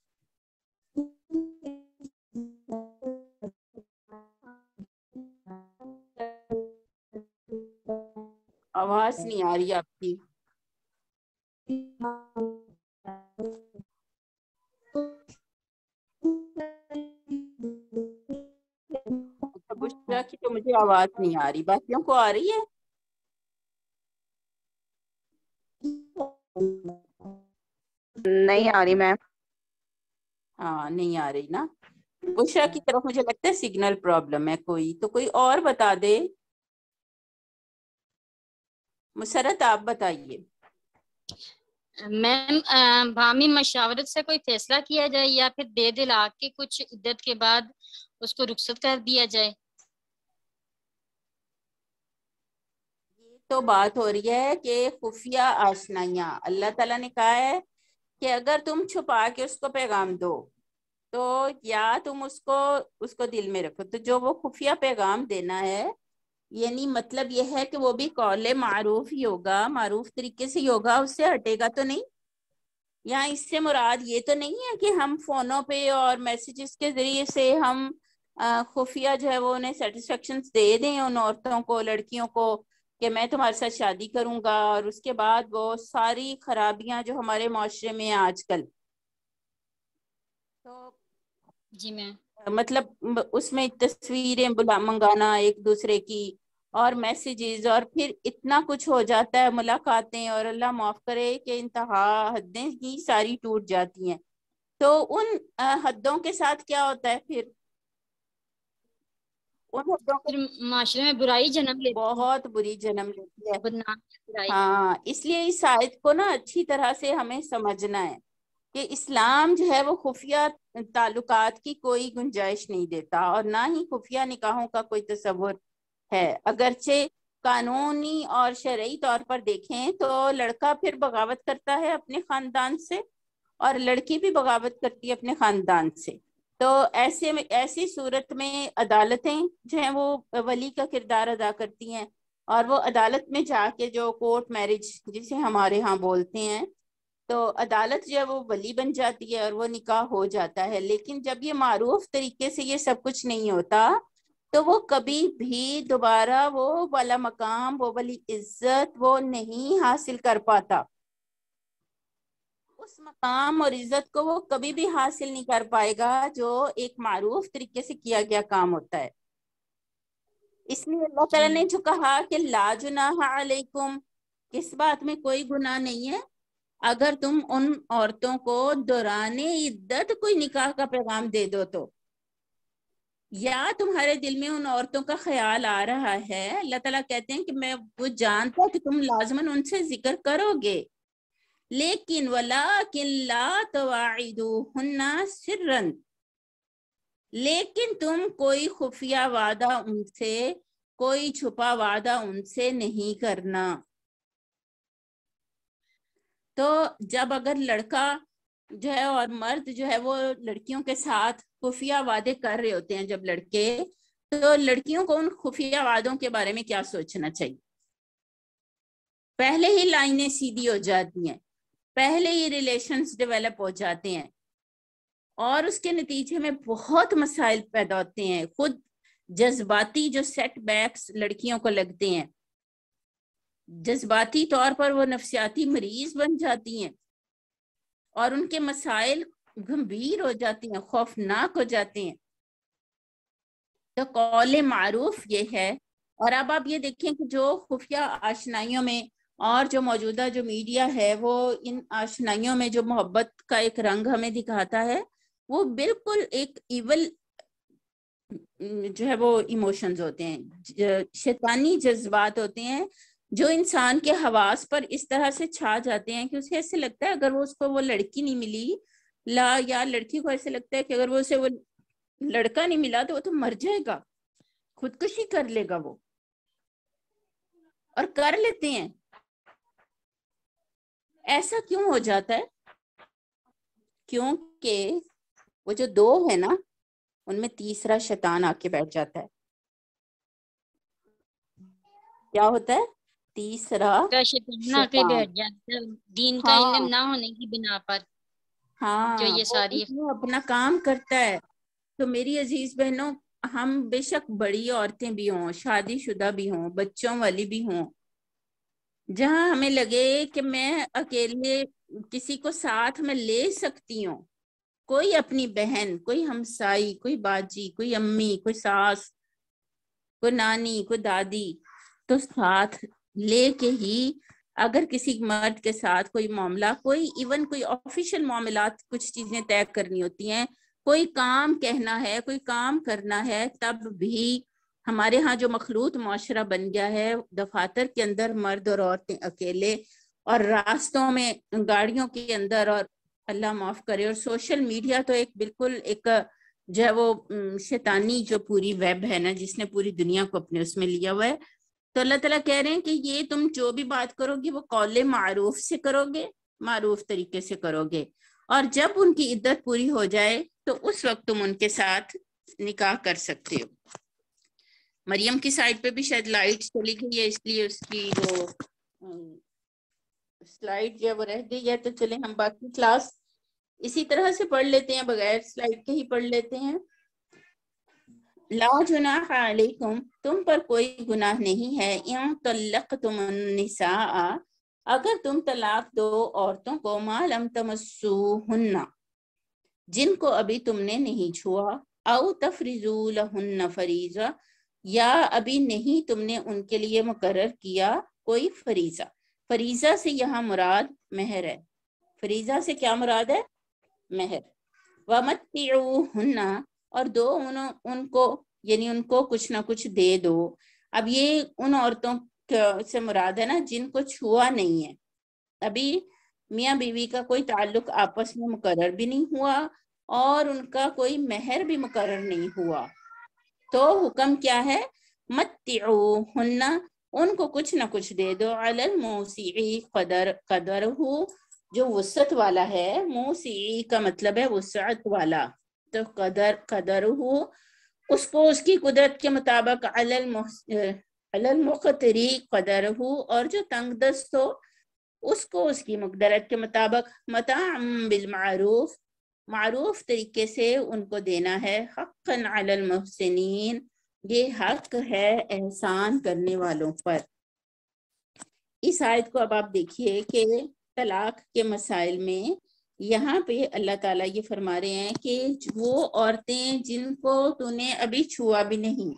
آواز نہیں آ رہی آپ کی. بشرا کی تو مجھے آواز نہیں آ رہی، باقیوں کو آ رہی ہے؟ نہیں آ رہی میم. ہاں نہیں آ رہی نا. بشرا کی طرف مجھے لگتا ہے سگنل پرابلم ہے کوئی، تو کوئی اور بتا دے. مسرت آپ بتائیے. میم باہمی مشاورت سے کوئی فیصلہ کیا جائے یا پھر دے دلا کے کچھ عدت کے بعد اس کو رخصت کر دیا جائے. یہ تو بات ہو رہی ہے کہ خفیہ آشنائیاں اللہ تعالیٰ نے کہا ہے کہ اگر تم چھپا کے اس کو پیغام دو تو یا تم اس کو دل میں رکھو. تو جو وہ خفیہ پیغام دینا ہے یعنی مطلب یہ ہے کہ وہ بھی قول معروف ہی ہوگا، معروف طریقے سے ہی ہوگا، اس سے ہٹے گا تو نہیں. یہاں اس سے مراد یہ تو نہیں ہے کہ ہم فونوں پہ اور میسیجز کے ذریعے سے ہم خفیہ جو ہے وہ انہیں سیٹسفیکشن دے دیں ان عورتوں کو، لڑکیوں کو، کہ میں تمہارے ساتھ شادی کروں گا، اور اس کے بعد وہ ساری خرابیاں جو ہمارے معاشرے میں ہیں آج کل. تو جی میم. مطلب اس میں تصویریں منگانا ایک دوسرے کی اور میسیجز، اور پھر اتنا کچھ ہو جاتا ہے، ملاقاتیں، اور اللہ معاف کرے کہ انتہا حدیں ہی ساری ٹوٹ جاتی ہیں. تو ان حدوں کے ساتھ کیا ہوتا ہے پھر ان حدوں پھر معاشرے میں برائی جنم لیتی ہے، بہت بری جنم لیتی ہے. بدنامی برائی. ہاں اس لیے اس آیت کو نا اچھی طرح سے ہمیں سمجھنا ہے کہ اسلام جو ہے وہ خفیہ تعلقات کی کوئی گنجائش نہیں دیتا، اور نہ ہی خفیہ نکاحوں کا کوئی تصور ہے. اگرچہ قانونی اور شرعی طور پر دیکھیں تو لڑکا پھر بغاوت کرتا ہے اپنے خاندان سے اور لڑکی بھی بغاوت کرتی ہے اپنے خاندان سے. تو ایسی صورت میں عدالتیں جو ہیں وہ ولی کا کردار ادا کرتی ہیں، اور وہ عدالت میں جا کے جو کورٹ میرج جسے ہمارے ہاں بولتے ہیں، تو عدالت جو ہے وہ ولی بن جاتی ہے اور وہ نکاح ہو جاتا ہے. لیکن جب یہ معروف طریقے سے یہ سب کچھ نہیں ہوتا تو وہ کبھی بھی دوبارہ وہ والا مقام، وہ والی عزت وہ نہیں حاصل کر پاتا. اس مقام اور عزت کو وہ کبھی بھی حاصل نہیں کر پائے گا جو ایک معروف طریقے سے کیا گیا کام ہوتا ہے. اس لیے اللہ تعالیٰ نے جو کہا کہ لا جناح علیکم، اس بات میں کوئی گناہ نہیں ہے اگر تم ان عورتوں کو دوران عدت کوئی نکاح کا پیغام دے دو تو، یا تمہارے دل میں ان عورتوں کا خیال آ رہا ہے. اللہ تعالیٰ کہتے ہیں کہ میں وہ جانتا کہ تم لازماً ان سے ذکر کرو گے، لیکن وَلَٰكِن لَا تُوَاعِدُوهُنَّ سِرًّا، لیکن تم کوئی خفیہ وعدہ ان سے، کوئی چھپا وعدہ ان سے نہیں کرنا. تو جب اگر لڑکا جو ہے اور مرد جو ہے وہ لڑکیوں کے ساتھ خفیہ وعدے کر رہے ہوتے ہیں، جب لڑکے تو لڑکیوں کو ان خفیہ وعدوں کے بارے میں کیا سوچنا چاہیے؟ پہلے ہی لائنیں سیدھی ہو جاتی ہیں، پہلے ہی ریلیشنز ڈیولپ ہو جاتے ہیں، اور اس کے نتیجے میں بہت مسائل پیدا ہوتے ہیں. خود جذباتی جو سیٹ بیکس لڑکیوں کو لگتے ہیں، جذباتی طور پر وہ نفسیاتی مریض بن جاتی ہیں اور ان کے مسائل گمبھیر ہو جاتے ہیں، خوفناک ہو جاتے ہیں. تو قول معروف یہ ہے. اور اب آپ یہ دیکھیں کہ جو خفیہ آشنائیوں میں اور جو موجودہ جو میڈیا ہے وہ ان آشنائیوں میں جو محبت کا ایک رنگ ہمیں دکھاتا ہے، وہ بالکل ایک ایول جو ہے وہ ایموشنز ہوتے ہیں، شیطانی جذبات ہوتے ہیں جو انسان کے حواس پر اس طرح سے چھا جاتے ہیں کہ اسے ایسے لگتا ہے اگر اس کو وہ لڑکی نہیں ملی یا لڑکی کو ایسے لگتا ہے کہ اگر وہ اسے وہ لڑکا نہیں ملا تو وہ تو مر جائے گا، خودکشی کر لے گا وہ، اور کر لیتے ہیں. ایسا کیوں ہو جاتا ہے؟ کیونکہ وہ جو دو ہے نا ان میں تیسرا شیطان آ کے بیٹھ جاتا ہے. کیا ہوتا ہے؟ تیسرا شیطان آ کے بیٹھ جاتا ہے دین کا علم نہ ہونے کی بنا پر. جو یہ ساری وہ اپنا کام کرتا ہے. تو میری عزیز بہنوں، ہم بے شک بڑی عورتیں بھی ہوں، شادی شدہ بھی ہوں، بچوں والی بھی ہوں، جہاں ہمیں لگے کہ میں اکیلے کسی کو ساتھ میں لے سکتی ہوں، کوئی اپنی بہن، کوئی ہمسائی، کوئی باجی، کوئی امی، کوئی ساس، کوئی نانی، کوئی دادی، تو ساتھ لے کے ہی اگر کسی مرد کے ساتھ کوئی معاملہ، کوئی ایون کوئی آفیشیل معاملات، کچھ چیزیں طے کرنی ہوتی ہیں، کوئی کام کہنا ہے، کوئی کام کرنا ہے، تب بھی ہمارے ہاں جو مخلوط معاشرہ بن گیا ہے، دفاتر کے اندر مرد اور عورتیں اکیلے، اور راستوں میں گاڑیوں کے اندر، اور اللہ معاف کرے، اور سوشل میڈیا تو ایک بالکل ایک جو ہے وہ شیطانی جو پوری ویب ہے نا، جس نے پوری دنیا کو اپنے اس میں لیا ہوا ہے. تو اللہ تعالیٰ کہہ رہے ہیں کہ یہ تم جو بھی بات کرو گے وہ قول معروف سے کرو گے، معروف طریقے سے کرو گے، اور جب ان کی عدت پوری ہو جائے تو اس وقت تم ان کے ساتھ نکاح کر سکتے ہو. مریم کی سائٹ پہ بھی شاید لائٹ چلی گئی ہے، اس لیے اس کی وہ سلائڈ جو ہے وہ رہ گئی ہے. تو چلیں ہم باقی کلاس اسی طرح سے پڑھ لیتے ہیں، بغیر سلائڈ کے ہی پڑھ لیتے ہیں. لا جناح علیکم، تم پر کوئی گناہ نہیں ہے، ان طلقتم النساء، اگر تم طلاق دو عورتوں کو، ما لم تمسوہن، جن کو ابھی تم نے نہیں چھوا، او تفرضوا لہن فریضہ، یا ابھی نہیں تم نے ان کے لیے مقرر کیا کوئی فریضہ. فریضہ سے یہاں مراد مہر ہے. فریضہ سے کیا مراد ہے؟ مہر. وَمَتِّعُوهُنَّ، اور دو ان کو، یعنی ان کو کچھ نہ کچھ دے دو. اب یہ ان عورتوں سے مراد ہے نا جن کو چھوا نہیں ہے، ابھی میاں بیوی کا کوئی تعلق آپس میں مقرر بھی نہیں ہوا اور ان کا کوئی مہر بھی مقرر نہیں ہوا. تو حکم کیا ہے؟ متعوہن، ان کو کچھ نہ کچھ دے دو. علی الموسع قدرہ، جو وسعت والا ہے، موسع کا مطلب ہے وسعت والا، تو قدرہ، اس کو اس کی قدرت کے مطابق. علی المقتری قدرہ، اور جو تنگ دست ہو اس کو اس کی مقدرت کے مطابق. متاعا بالمعروف، معروف طریقے سے ان کو دینا ہے. حقا علی المحسنین، یہ حق ہے احسان کرنے والوں پر. اس آیت کو اب آپ دیکھیے کہ طلاق کے مسائل میں یہاں پہ اللہ تعالیٰ یہ فرما رہے ہیں کہ وہ عورتیں جن کو تو نے ابھی چھوا بھی نہیں،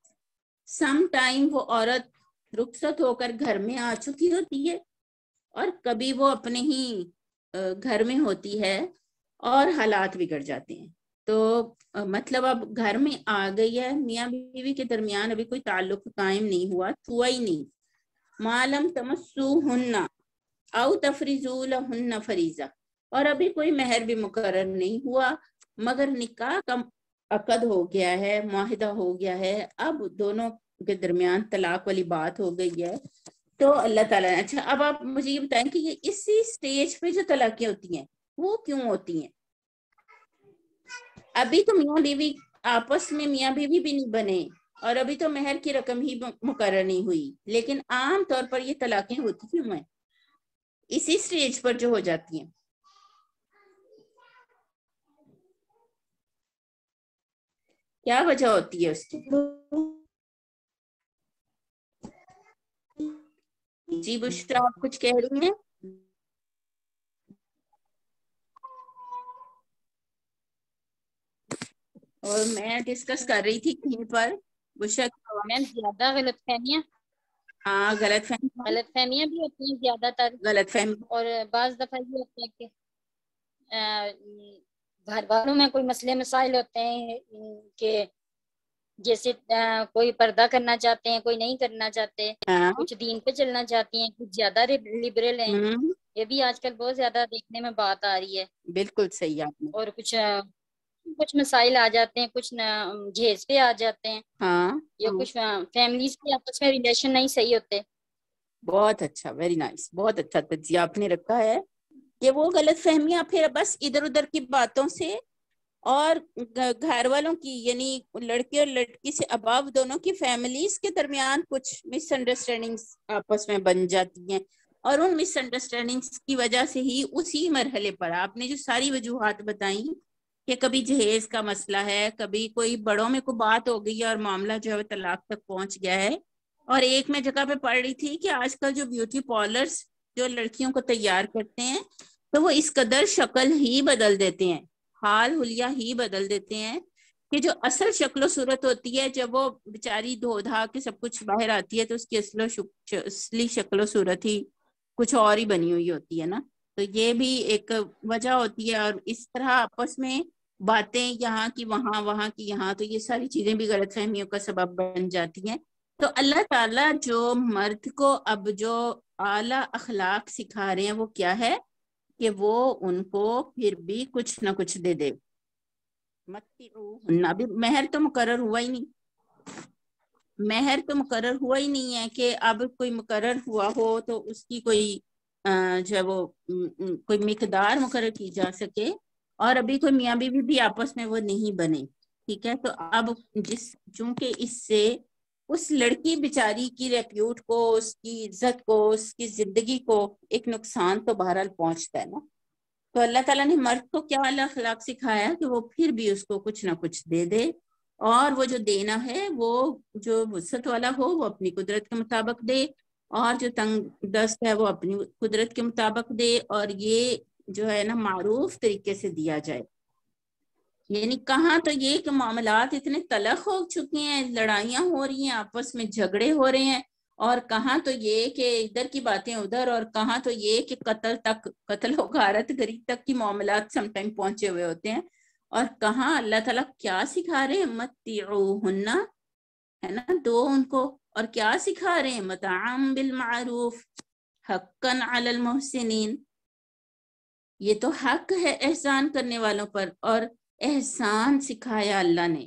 سم ٹائم وہ عورت رخصت ہو کر گھر میں آ چکی ہوتی ہے، اور کبھی وہ اپنے ہی گھر میں ہوتی ہے اور حالات بگڑ جاتے ہیں. تو مطلب اب گھر میں آ گئی ہے، میاں بیوی کے درمیان ابھی کوئی تعلق قائم نہیں ہوا، چھوا ہی نہیں. معلم تمسوہن او تفرضوا لہن فریضہ، اور ابھی کوئی مہر بھی مقرر نہیں ہوا، مگر نکاح کا عقد ہو گیا ہے، معاہدہ ہو گیا ہے، اب دونوں کے درمیان طلاق والی بات ہو گئی ہے. تو اللہ تعالیٰ نے، اچھا اب آپ مجھے یہ بتائیں کہ یہ اسی سٹیج پہ جو طلاقیں ہوتی ہیں وہ کیوں ہوتی ہیں؟ ابھی تو میاں بیوی آپس میں میاں بیوی بھی نہیں بنے، اور ابھی تو مہر کی رقم ہی مقرر نہیں ہوئی، لیکن عام طور پر یہ طلاقیں ہوتی کیوں ہیں؟ اسی سٹیج پر جو ہو جاتی ہیں. کیا وجہ ہوتی ہے اس کی؟ جی بشرا آپ کچھ کہہ رہی ہیں؟ اور میں ڈسکس کر رہی تھی کہیں پر بشرا میم زیادہ غلط فہمیاں، ہاں غلط فہمیاں بھی ہوتی ہیں زیادہ تر، غلط فہمی. اور بعض دفعہ یہ ہوتا ہے کہ گھر والوں میں کوئی مسئلے مسائل ہوتے ہیں کہ جیسے کوئی پردہ کرنا چاہتے ہیں، کوئی نہیں کرنا چاہتے، ہاں کچھ دین پہ چلنا چاہتی ہیں، کچھ زیادہ لبرل ہیں. ہوں، یہ بھی آج کل بہت زیادہ دیکھنے میں بات آ رہی ہے. بالکل صحیح آپ نے. اور کچھ مسائل آ جاتے ہیں، کچھ جہیز پہ آ جاتے ہیں، ہاں یا کچھ فیملیز کے آپس میں ریلیشن نہیں صحیح ہوتے. بہت اچھا، ویری نائس، بہت اچھا تجزیہ آپ نے رکھا ہے کہ وہ غلط فہمیاں پھر بس ادھر ادھر کی باتوں سے اور گھر والوں کی یعنی لڑکے اور لڑکی سے اباو دونوں کی فیملیز کے درمیان کچھ مس انڈرسٹینڈنگز آپس میں بن جاتی ہیں، اور ان مس انڈرسٹینڈنگز کی وجہ سے ہی اسی مرحلے پر آپ نے جو ساری وجوہات بتائیں کہ کبھی جہیز کا مسئلہ ہے، کبھی کوئی بڑوں میں کوئی بات ہو گئی ہے اور معاملہ جو ہے طلاق تک پہنچ گیا ہے. اور ایک میں جگہ پہ پڑھ رہی تھی کہ آج کل جو بیوٹی پارلرز جو لڑکیوں کو تیار کرتے ہیں تو وہ اس قدر شکل ہی بدل دیتے ہیں، حال حلیہ ہی بدل دیتے ہیں کہ جو اصل شکل و صورت ہوتی ہے جب وہ بیچاری دھو دھا کے سب کچھ باہر آتی ہے تو اس کی اصلی شکل و صورت ہی کچھ اور ہی بنی ہوئی ہوتی ہے نا. تو یہ بھی ایک وجہ ہوتی ہے، اور اس طرح آپس میں باتیں یہاں کی وہاں، وہاں کی یہاں، تو یہ ساری چیزیں بھی غلط فہمیوں کا سبب بن جاتی ہیں. تو اللہ تعالیٰ جو مرد کو اب جو اعلیٰ اخلاق سکھا رہے ہیں وہ کیا ہے کہ وہ ان کو پھر بھی کچھ نہ کچھ دے دے. ابھی مہر تو مقرر ہوا ہی نہیں، مہر تو مقرر ہوا ہی نہیں ہے کہ اب کوئی مقرر ہوا ہو تو اس کی کوئی جو ہے وہ کوئی مقدار مقرر کی جا سکے، اور ابھی کوئی میاں بیوی بھی آپس میں وہ نہیں بنے. ٹھیک ہے، تو اب چونکہ اس سے اس لڑکی بیچاری کی ریپیوٹ کو، اس کی عزت کو، اس کی زندگی کو ایک نقصان تو بہرحال پہنچتا ہے نا. تو اللہ تعالیٰ نے مرد کو کیا اخلاق سکھایا کہ وہ پھر بھی اس کو کچھ نہ کچھ دے دے، اور وہ جو دینا ہے وہ جو وسعت والا ہو وہ اپنی قدرت کے مطابق دے، اور جو تنگ دست ہے وہ اپنی قدرت کے مطابق دے، اور یہ جو ہے نا معروف طریقے سے دیا جائے. یعنی کہاں تو یہ کہ معاملات اتنے تلخ ہو چکے ہیں، لڑائیاں ہو رہی ہیں، آپس میں جھگڑے ہو رہے ہیں، اور کہاں تو یہ کہ ادھر کی باتیں ادھر، اور کہاں تو یہ کہ قتل و غارت گری تک کی معاملات سم ٹائم پہنچے ہوئے ہوتے ہیں. اور کہاں اللہ تعالیٰ کیا سکھا رہے ہیں؟ متعوہن، ہے نا، دو ان کو. اور کیا سکھا رہے ہیں؟ متعام بالمعروف حقا علی المحسنین. یہ تو حق ہے احسان کرنے والوں پر، اور احسان سکھایا اللہ نے.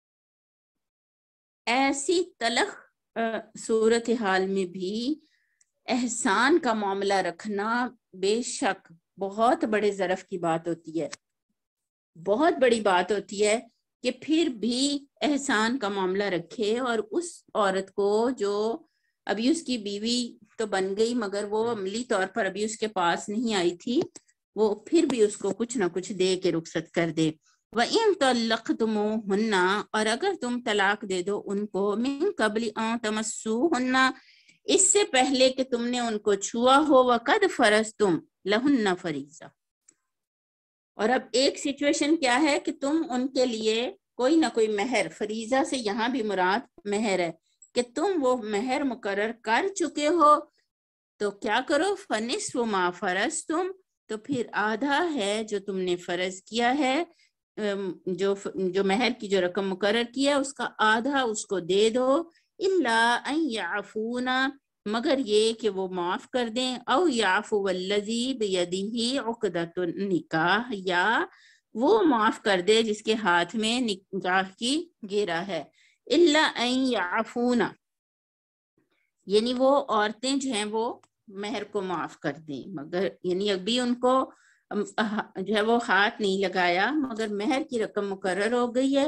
ایسی تلخ صورتحال میں بھی احسان کا معاملہ رکھنا بے شک بہت بڑے ظرف کی بات ہوتی ہے، بہت بڑی بات ہوتی ہے کہ پھر بھی احسان کا معاملہ رکھے. اور اس عورت کو جو ابھی اس کی بیوی تو بن گئی مگر وہ عملی طور پر ابھی اس کے پاس نہیں آئی تھی، وہ پھر بھی اس کو کچھ نہ کچھ دے کے رخصت کر دے. وَإِن طَلَّقْتُمُوهُنَّ، اور اگر تم طلاق دے دو ان کو، مِن قبل ان تمسوهن، اس سے پہلے کہ تم نے ان کو چھوا ہو، وَقَدْ فَرَضْتُمْ لَهُنَّ فَرِيضَةً. اور اب ایک سچویشن کیا ہے کہ تم ان کے لیے کوئی نہ کوئی مہر، فریضہ سے یہاں بھی مراد مہر ہے، کہ تم وہ مہر مقرر کر چکے ہو، تو کیا کرو؟ فَنِصْفُ مَا فَرَضْتُمْ، تو پھر آدھا ہے جو تم نے فرض کیا ہے، جو مہر کی جو رقم مقرر کیا اس کا آدھا اس کو دے دو. إِلَّا أَن يَعْفُونَ، مگر یہ کہ وہ معاف کر دیں، او یعفو الذی بیدہ عقدۃ النکاح، یا وہ معاف کر دے جس کے ہاتھ میں نکاح کی گیرا ہے. الا ان یعفون، یعنی وہ عورتیں جو ہیں وہ مہر کو معاف کر دیں، مگر یعنی ابھی ان کو جو ہے وہ ہاتھ نہیں لگایا مگر مہر کی رقم مقرر ہو گئی ہے،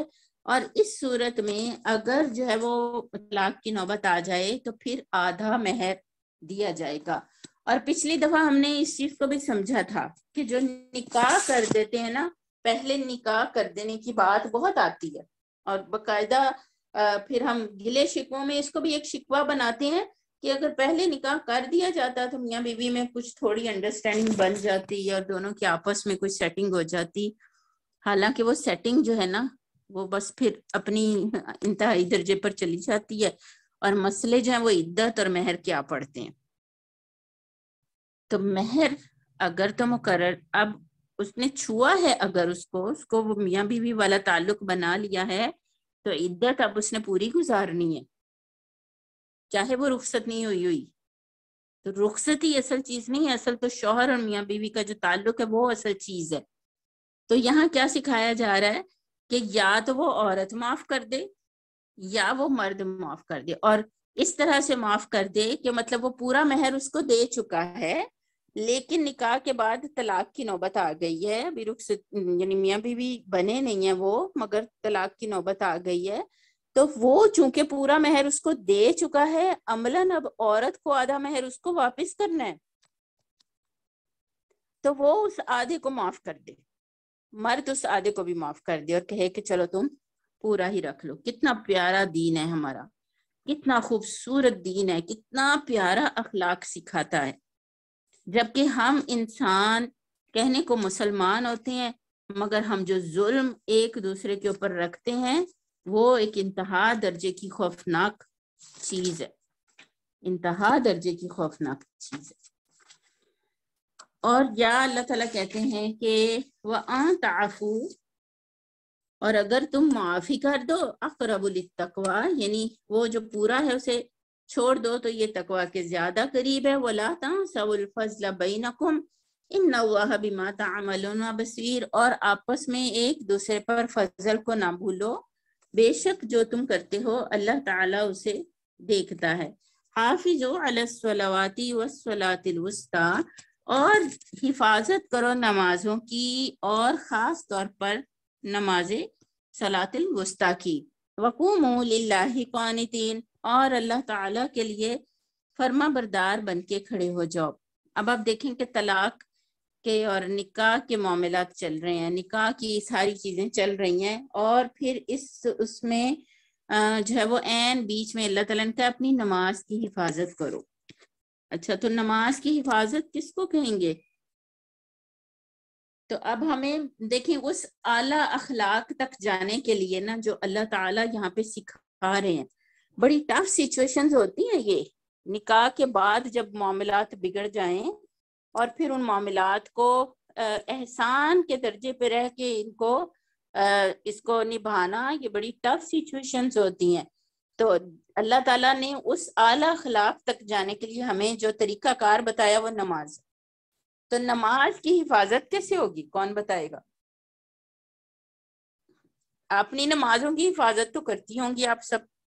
اور اس صورت میں اگر جو ہے وہ طلاق کی نوبت آ جائے تو پھر آدھا مہر دیا جائے گا. اور پچھلی دفعہ ہم نے اس چیز کو بھی سمجھا تھا کہ جو نکاح کر دیتے ہیں نا، پہلے نکاح کر دینے کی بات بہت آتی ہے، اور باقاعدہ پھر ہم گلے شکووں میں اس کو بھی ایک شکوہ بناتے ہیں کہ اگر پہلے نکاح کر دیا جاتا تو میاں بیوی میں کچھ تھوڑی انڈرسٹینڈنگ بن جاتی اور دونوں کے آپس میں کچھ سیٹنگ ہو جاتی. حالانکہ وہ سیٹنگ جو ہے نا وہ بس پھر اپنی انتہائی درجے پر چلی جاتی ہے، اور مسئلے جو ہیں وہ عدت اور مہر کیا پڑتے ہیں. تو مہر اگر تو مقرر، اب اس نے چھوا ہے، اگر اس کو وہ میاں بیوی والا تعلق بنا لیا ہے تو عدت اب اس نے پوری گزارنی ہے، چاہے وہ رخصت نہیں ہوئی. تو رخصت ہی اصل چیز نہیں ہے، اصل تو شوہر اور میاں بیوی کا جو تعلق ہے وہ اصل چیز ہے. تو یہاں کیا سکھایا جا رہا ہے کہ یا تو وہ عورت معاف کر دے یا وہ مرد معاف کر دے، اور اس طرح سے معاف کر دے کہ مطلب وہ پورا مہر اس کو دے چکا ہے، لیکن نکاح کے بعد طلاق کی نوبت آ گئی ہے، ابھی رخصت یعنی میاں بیوی بنے نہیں ہیں وہ، مگر طلاق کی نوبت آ گئی ہے. تو وہ چونکہ پورا مہر اس کو دے چکا ہے، عملاً اب عورت کو آدھا مہر اس کو واپس کرنا ہے، تو وہ اس آدھے کو معاف کر دے، مرد اس آدھے کو بھی معاف کر دے اور کہے کہ چلو تم پورا ہی رکھ لو. کتنا پیارا دین ہے ہمارا، کتنا خوبصورت دین ہے، کتنا پیارا اخلاق سکھاتا ہے. جبکہ ہم انسان کہنے کو مسلمان ہوتے ہیں، مگر ہم جو ظلم ایک دوسرے کے اوپر رکھتے ہیں وہ ایک انتہا درجے کی خوفناک چیز ہے، انتہا درجے کی خوفناک چیز ہے. اور یا اللہ تعالیٰ کہتے ہیں کہ وَأَن تَعْفُوا، اور اگر تم معافی کر دو، اقرب للتقوی، یعنی وہ جو پورا ہے اسے چھوڑ دو تو یہ تقوی کے زیادہ قریب ہے. وَلَا تَنْسَوْا الْفَضْلَ بَيْنَكُمْ إِنَّ اللَّهَ بِمَا تَعْمَلُونَ بَصِيرٌ، اور آپس میں ایک دوسرے پر فضل کو نہ بھولو، بے شک جو تم کرتے ہو اللہ تعالیٰ اسے دیکھتا ہے. حافظوا علی الصلوات والصلاۃ الوسطی، اور حفاظت کرو نمازوں کی اور خاص طور پر نماز صلاۃ الوسطی کی. وقوموا للہ قانتین، اور اللہ تعالیٰ کے لیے فرما بردار بن کے کھڑے ہو جاؤ. اب آپ دیکھیں کہ طلاق کے اور نکاح کے معاملات چل رہے ہیں، نکاح کی ساری چیزیں چل رہی ہیں، اور پھر اس میں جو ہے وہ عین بیچ میں اللہ تعالیٰ نے کہا اپنی نماز کی حفاظت کرو. اچھا، تو نماز کی حفاظت کس کو کہیں گے؟ تو اب ہمیں دیکھیں اس اعلیٰ اخلاق تک جانے کے لیے نا جو اللہ تعالیٰ یہاں پہ سکھا رہے ہیں، بڑی ٹف سچویشنز ہوتی ہیں یہ نکاح کے بعد جب معاملات بگڑ جائیں، اور پھر ان معاملات کو احسان کے درجے پہ رہ کے اس کو نبھانا، یہ بڑی ٹف سچویشنز ہوتی ہیں. تو اللہ تعالیٰ نے اس اعلیٰ اخلاق تک جانے کے لیے ہمیں جو طریقہ کار بتایا وہ نماز. تو نماز کی حفاظت کیسے ہوگی؟ کون بتائے گا؟ اپنی نمازوں کی حفاظت تو کرتی ہوں گی آپ سب،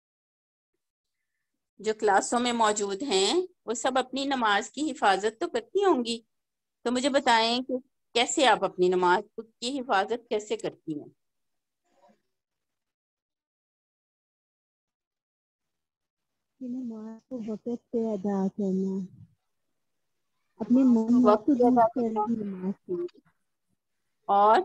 جو کلاسوں میں موجود ہیں وہ سب اپنی نماز کی حفاظت تو کرتی ہوں گی. تو مجھے بتائیں کہ کیسے آپ اپنی نماز کی حفاظت کیسے کرتی ہیں؟ نماز کو وقت پہ ادا کرنا، اپنے نماز کو من وقت پہ ادا مطمئن کرنا، کرنے کی نماز کی. اور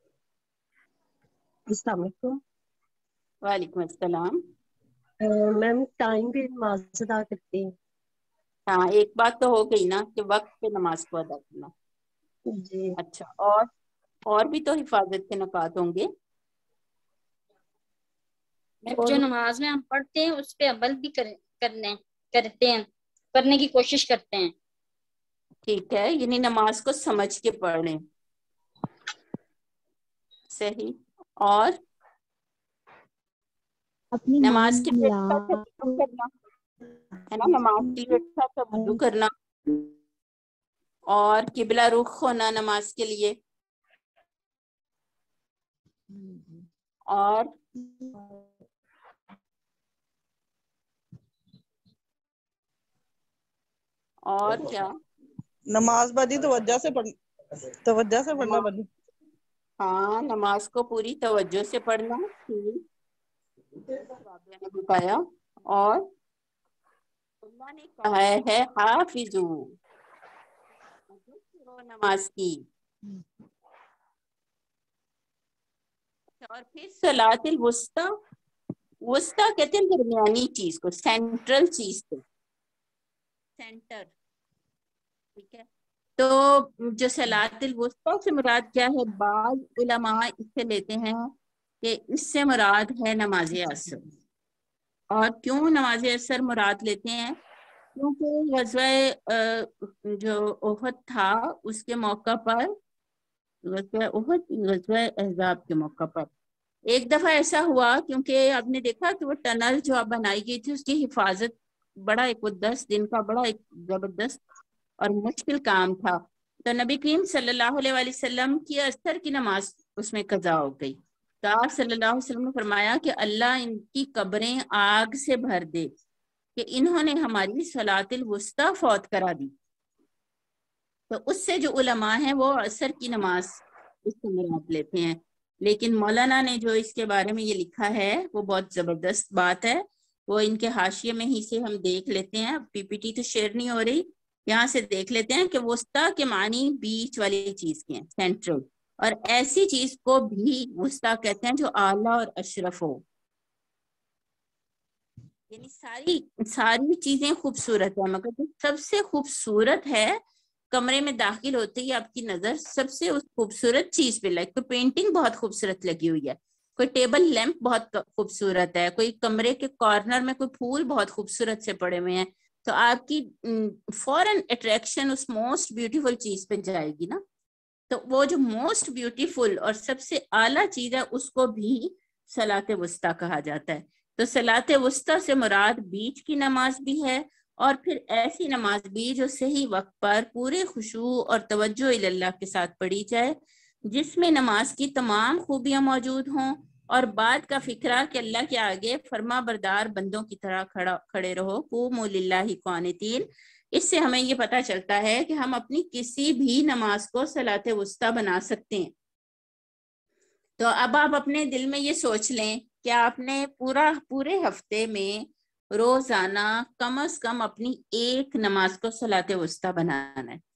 السلام علیکم وعلیکم السلام. میم، ٹائم پہ نماز ادا کرتے ہیں. ہاں، ایک بات تو ہو گئی نا کہ وقت پہ نماز کو ادا کرنا. جی. اچھا، اور بھی تو حفاظت کے نکات ہوں گے. جو نماز میں ہم پڑھتے ہیں اس پہ عمل بھی کرنے کی کوشش کرتے ہیں. ٹھیک ہے، یعنی نماز کو سمجھ کے پڑھیں. صحیح. اور اپنی نماز کے لیے اچھا سا معاملات وضو کرنا ہے نا، نماز کے لیے اچھا سا وضو کرنا، اور قبلہ رخ ہونا نماز کے لیے، اور کیا؟ نماز بڑی توجہ سے پڑھنا بڑی. ہاں، نماز کو پوری توجہ سے پڑھنا. رابعہ نے بتایا، اور اللہ نے کہا ہے حافظو، نماز کی، اور پھر صلاۃ الوسطی، وسطی کہتے ہیں درمیانی چیز کو، سینٹرل چیز کو، سینٹر، ٹھیک ہے۔ تو جو صلاۃ الوسطی سے مراد کیا ہے، بعض علماء اس سے لیتے ہیں کہ اس سے مراد ہے نماز عصر۔ اور کیوں نماز عصر مراد لیتے ہیں؟ کیونکہ غزوہ جو احد تھا اس کے موقع پر، غزوہ احد، غزوہ احزاب کے موقع پر ایک دفعہ ایسا ہوا، کیونکہ آپ نے دیکھا کہ وہ ٹنل جو اب بنائی گئی تھی اس کی حفاظت بڑا ایک 10 دن کا بڑا ایک زبردست اور مشکل کام تھا۔ تو نبی کریم صلی اللہ علیہ وآلہ وسلم کی عصر کی نماز اس میں قضا ہو گئی۔ تو آپ صلی اللہ علیہ وسلم نے فرمایا کہ اللہ ان کی قبریں آگ سے بھر دے کہ انہوں نے ہماری صلاۃ الوسطی فوت کرا دی۔ تو اس سے جو علماء ہیں وہ عصر کی نماز اس سے مراد لیتے ہیں، لیکن مولانا نے جو اس کے بارے میں یہ لکھا ہے وہ بہت زبردست بات ہے، وہ ان کے حاشیے میں ہی سے ہم دیکھ لیتے ہیں، پی پی ٹی تو شیئر نہیں ہو رہی، یہاں سے دیکھ لیتے ہیں کہ وسطی کے معنی بیچ والی چیز کے ہیں، سینٹرل، اور ایسی چیز کو بھی وسطی کہتے ہیں جو اعلیٰ اور اشرف ہو، یعنی ساری چیزیں خوبصورت ہیں، مگر جو سب سے خوبصورت ہے، کمرے میں داخل ہوتے ہی آپ کی نظر سب سے اس خوبصورت چیز پہ لگے، کوئی پینٹنگ بہت خوبصورت لگی ہوئی ہے، کوئی ٹیبل لیمپ بہت خوبصورت ہے، کوئی کمرے کے کارنر میں کوئی پھول بہت خوبصورت سے پڑے ہوئے ہیں، تو آپ کی فوراً اٹریکشن اس موسٹ بیوٹیفل چیز پہ جائے گی نا۔ تو وہ جو موسٹ بیوٹیفل اور سب سے اعلیٰ چیز ہے اس کو بھی صلاۃ وسطی کہا جاتا ہے۔ تو صلاۃ وسطی سے مراد بیچ کی نماز بھی ہے، اور پھر ایسی نماز بھی جو صحیح وقت پر پورے خشوع اور توجہ اللہ کے ساتھ پڑھی جائے، جس میں نماز کی تمام خوبیاں موجود ہوں، اور بعد کا فکرہ کہ اللہ کے آگے فرما بردار بندوں کی طرح کھڑے رہو، قوموا للہ قانتین۔ اس سے ہمیں یہ پتہ چلتا ہے کہ ہم اپنی کسی بھی نماز کو صلاۃ وسطی بنا سکتے ہیں۔ تو اب آپ اپنے دل میں یہ سوچ لیں کہ آپ نے پورے ہفتے میں روزانہ کم از کم اپنی ایک نماز کو صلاۃ وسطی بنانا ہے،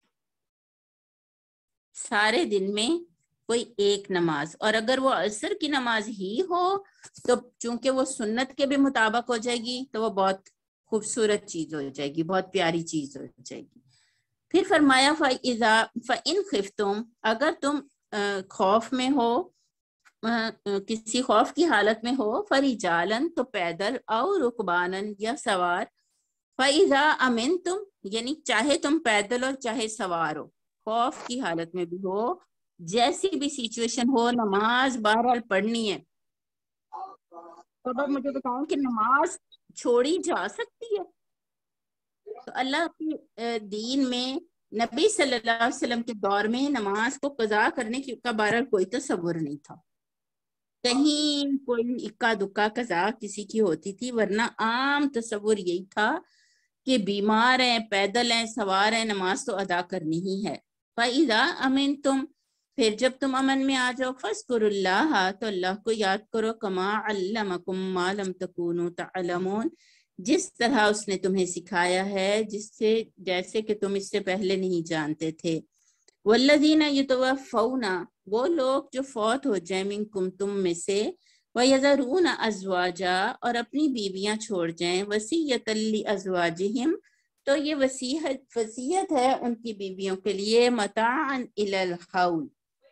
سارے دن میں کوئی ایک نماز، اور اگر وہ عصر کی نماز ہی ہو تو چونکہ وہ سنت کے بھی مطابق ہو جائے گی تو وہ بہت خوبصورت چیز ہو جائے گی، بہت پیاری چیز ہو جائے گی۔ پھر فرمایا فَإِنْ خِفْتُمْ، اگر تم خوف میں ہو، کسی خوف کی حالت میں ہو، فَرِجَالًا تو پیدل، او رُكْبَانًا یا سوار، فَإِذَا أَمِنْتُمْ یعنی چاہے تم پیدل ہو چاہے سوار ہو، خوف کی حالت میں بھی ہو، جیسی بھی سچویشن ہو، نماز بہرحال پڑھنی ہے۔ تو اب مجھے بتاؤں کہ نماز چھوڑی جا سکتی ہے؟ تو اللہ کے دین میں نبی صلی اللہ علیہ وسلم کے دور میں نماز کو قضا کرنے کا بہرحال کوئی تصور نہیں تھا، کہیں کوئی اکا دکا قضا کسی کی ہوتی تھی، ورنہ عام تصور یہی تھا کہ بیمار ہیں، پیدل ہیں، سوار ہیں، نماز تو ادا کرنی ہی ہے۔ فَإِذَا أَمِنْتُمْ پھر جب تم امن میں آ جاؤ، فَاذْكُرُوا اللَّهَ تو اللہ کو یاد کرو، كَمَا عَلَّمَكُم مَا لَمْ تَكُونُوا تَعْلَمُونَ جس طرح اس نے تمہیں سکھایا ہے جیسے کہ تم اس سے پہلے نہیں جانتے تھے۔ وَالَّذِينَ يُتَوَفَّوْنَ وہ لوگ جو فوت ہو جائیں منکم تم میں سے، وَيَذَرُونَ أَزْوَاجًا اور اپنی بیویاں چھوڑ جائیں، وَصِيَّةً لِأَزْوَاجِهِمْ تو یہ وصیت ہے ان کی بیویوں کے لیے، مَتَاعًا إِلَى الْحَوْلِ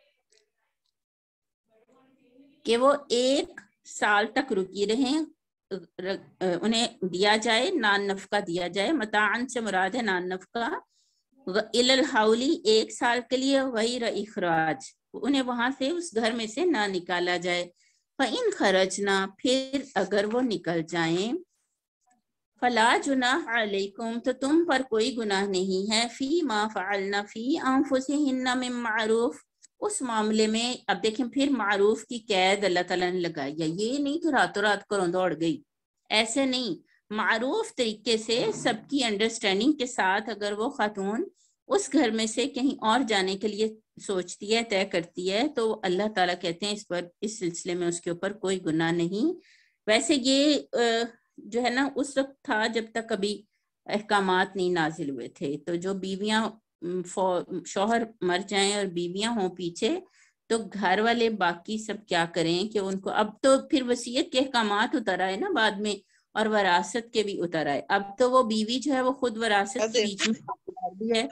کہ وہ 1 سال تک رکی رہیں، انہیں دیا جائے، نان نفقہ دیا جائے، متاعن سے مراد ہے نان نفقہ، الی الحول 1 سال کے لیے، غیر اخراج انہیں وہاں سے اس گھر میں سے نہ نکالا جائے۔ فَإِنْ خَرَجْنَا پھر اگر وہ نکل جائیں، فَلَا جُنَاحَ عَلَيْكُمْ تو تم پر کوئی گناہ نہیں ہے، فِي مَا فَعَلْنَا فِي أَنفُسِهِنَّ مِن معروف اس معاملے میں۔ اب دیکھیں پھر معروف کی قید اللہ تعالیٰ نے لگائی ہے، یہ نہیں کہ راتوں رات کروں دوڑ گئی، ایسے نہیں، معروف طریقے سے سب کی انڈرسٹینڈنگ کے ساتھ اگر وہ خاتون اس گھر میں سے کہیں اور جانے کے لیے سوچتی ہے، طے کرتی ہے، تو اللہ تعالیٰ کہتے ہیں اس سلسلے میں اس کے اوپر کوئی گناہ نہیں، ویسے یہ جو ہے نا اس وقت تھا جب تک ابھی احکامات نہیں نازل ہوئے تھے. تو جو بیویاں شوہر مر جائیں اور بیویاں ہوں پیچھے تو گھر والے باقی سب کیا کریں کہ ان کو، اب تو پھر وصیت کے احکامات اتر آئے نا بعد میں اور وراثت کے بھی اتر آئے. اب تو وہ بیوی جو ہے وہ خود وراثت کے بیچ میں بھی ہے.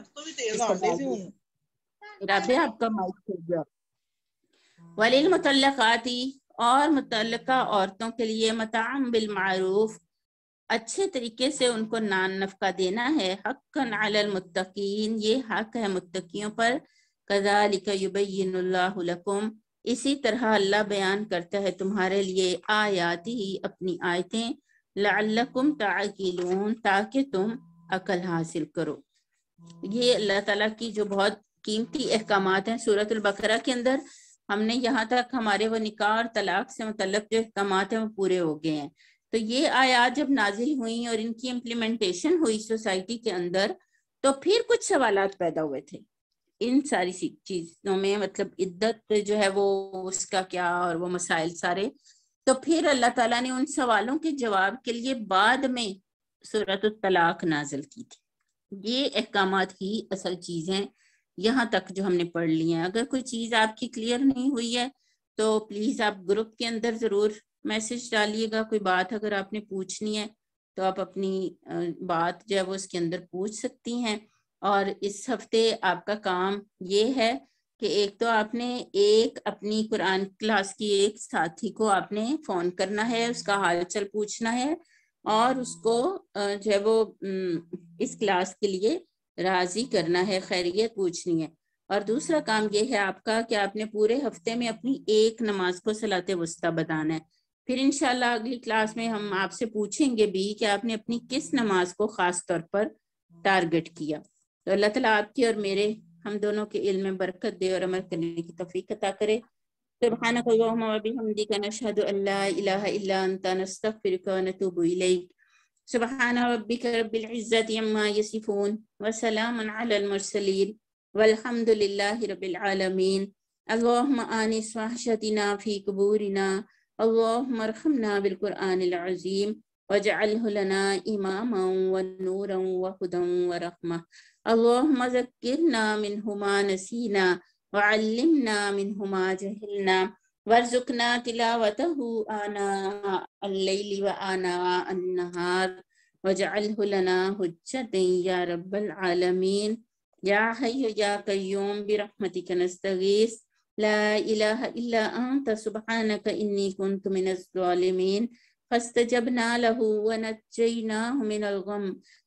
رابعہ آپ کا مائک کھل گیا. وللمطلقاتی، اور متعلقہ عورتوں کے لیے متاع بالمعروف، اچھے طریقے سے ان کو نان نفقہ دینا ہے. حقا علی المتقین، یہ حق ہے متقیوں پر. کذالک یبین اللہ لکم، اسی طرح اللہ بیان کرتا ہے تمہارے لیے آیاتی، اپنی آیتیں. لعلکم تعقلون، تاکہ تم عقل حاصل کرو. یہ اللہ تعالیٰ کی جو بہت قیمتی احکامات ہیں. سورۃ البقرہ کے اندر ہم نے یہاں تک ہمارے وہ نکاح اور طلاق سے متعلق جو احکامات ہیں وہ پورے ہو گئے ہیں. تو یہ آیات جب نازل ہوئیں اور ان کی امپلیمنٹیشن ہوئی سوسائٹی کے اندر تو پھر کچھ سوالات پیدا ہوئے تھے ان ساری چیزوں میں، مطلب عدت جو ہے وہ اس کا کیا اور وہ مسائل سارے. تو پھر اللہ تعالیٰ نے ان سوالوں کے جواب کے لیے بعد میں سورۃ الطلاق نازل کی تھی. یہ احکامات ہی اصل چیزیں یہاں تک جو ہم نے پڑھ لی ہیں. اگر کوئی چیز آپ کی کلیئر نہیں ہوئی ہے تو پلیز آپ گروپ کے اندر ضرور میسج ڈالیے گا. کوئی بات اگر آپ نے پوچھنی ہے تو آپ اپنی بات جو ہے وہ اس کے اندر پوچھ سکتی ہیں. اور اس ہفتے آپ کا کام یہ ہے کہ ایک تو آپ نے ایک اپنی قرآن کلاس کی ایک ساتھی کو آپ نے فون کرنا ہے، اس کا حال چال پوچھنا ہے اور اس کو جو ہے وہ اس کلاس کے لیے راضی کرنا ہے، خیریت پوچھنی ہے. اور دوسرا کام یہ ہے آپ کا کہ آپ نے پورے ہفتے میں اپنی ایک نماز کو صلاۃ وسطیٰ بتانا ہے. پھر انشاءاللہ اگلی کلاس میں ہم آپ سے پوچھیں گے بھی کہ آپ نے اپنی کس نماز کو خاص طور پر ٹارگٹ کیا. تو اللہ تعالیٰ آپ کی اور میرے ہم دونوں کے علم میں برکت دے اور عمل کرنے کی توفیق عطا کرے. سبحانک اللہم و بحمدک، نشہد ان لا الہ الا انت، نستغفرک و نتوب الیک. سبحان ربک رب العزت عما یصفون وسلام علی المرسلین والحمد للہ رب العالمین. اللہم آنس وحشتنا فی قبورنا، اللہم ارحمنا بالقرآن العظیم واجعلہ لنا اماما ونورا وہدا ورحمہ. اللہم ذکرنا منہ ما نسینا وعلمنا منہ ما جہلنا وارزقنا تلاوتہ آناء اللیل وآناء النہار واجعلہ لنا حجتا یا رب العالمین. یا حی یا قیوم برحمتک نستغیث، لا الہ الا انت سبحانک انی کنت من الظالمین. فاستجبنا له ونجیناہ من الغم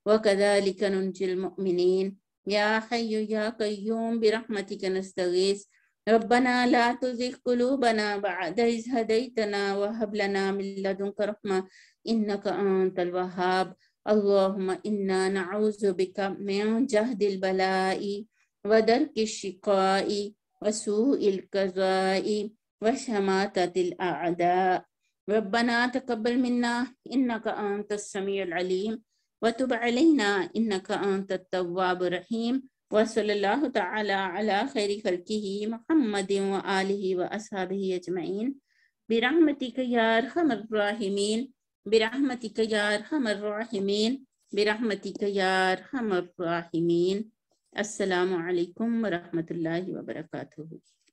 وکذالک ننجی المؤمنین. یا حی یا قیوم برحمتک نستغیث، ربنا لا تزغ قلوبنا بعد اذ ہدیتنا وہب لنا من لدنک رحمہ انک انت الوہاب. اللہم انا نعوذ بک من جہد البلاء ودرک الشقاء وسوء القضاء وشماتۃ الاعداء. ربنا تقبل منا انک انت السمیع العلیم وتب علینا انک انت التواب الرحیم. وصلی اللہ تعالی علی خیر خلقہ محمد وآلہ واصحابہ اجمعین برحمتک یا ارحم الراحمین، برحمتک یا ارحم الراحمین، برحمتک یا ارحم الراحمین. السلام علیکم ورحمۃ اللہ وبرکاتہ.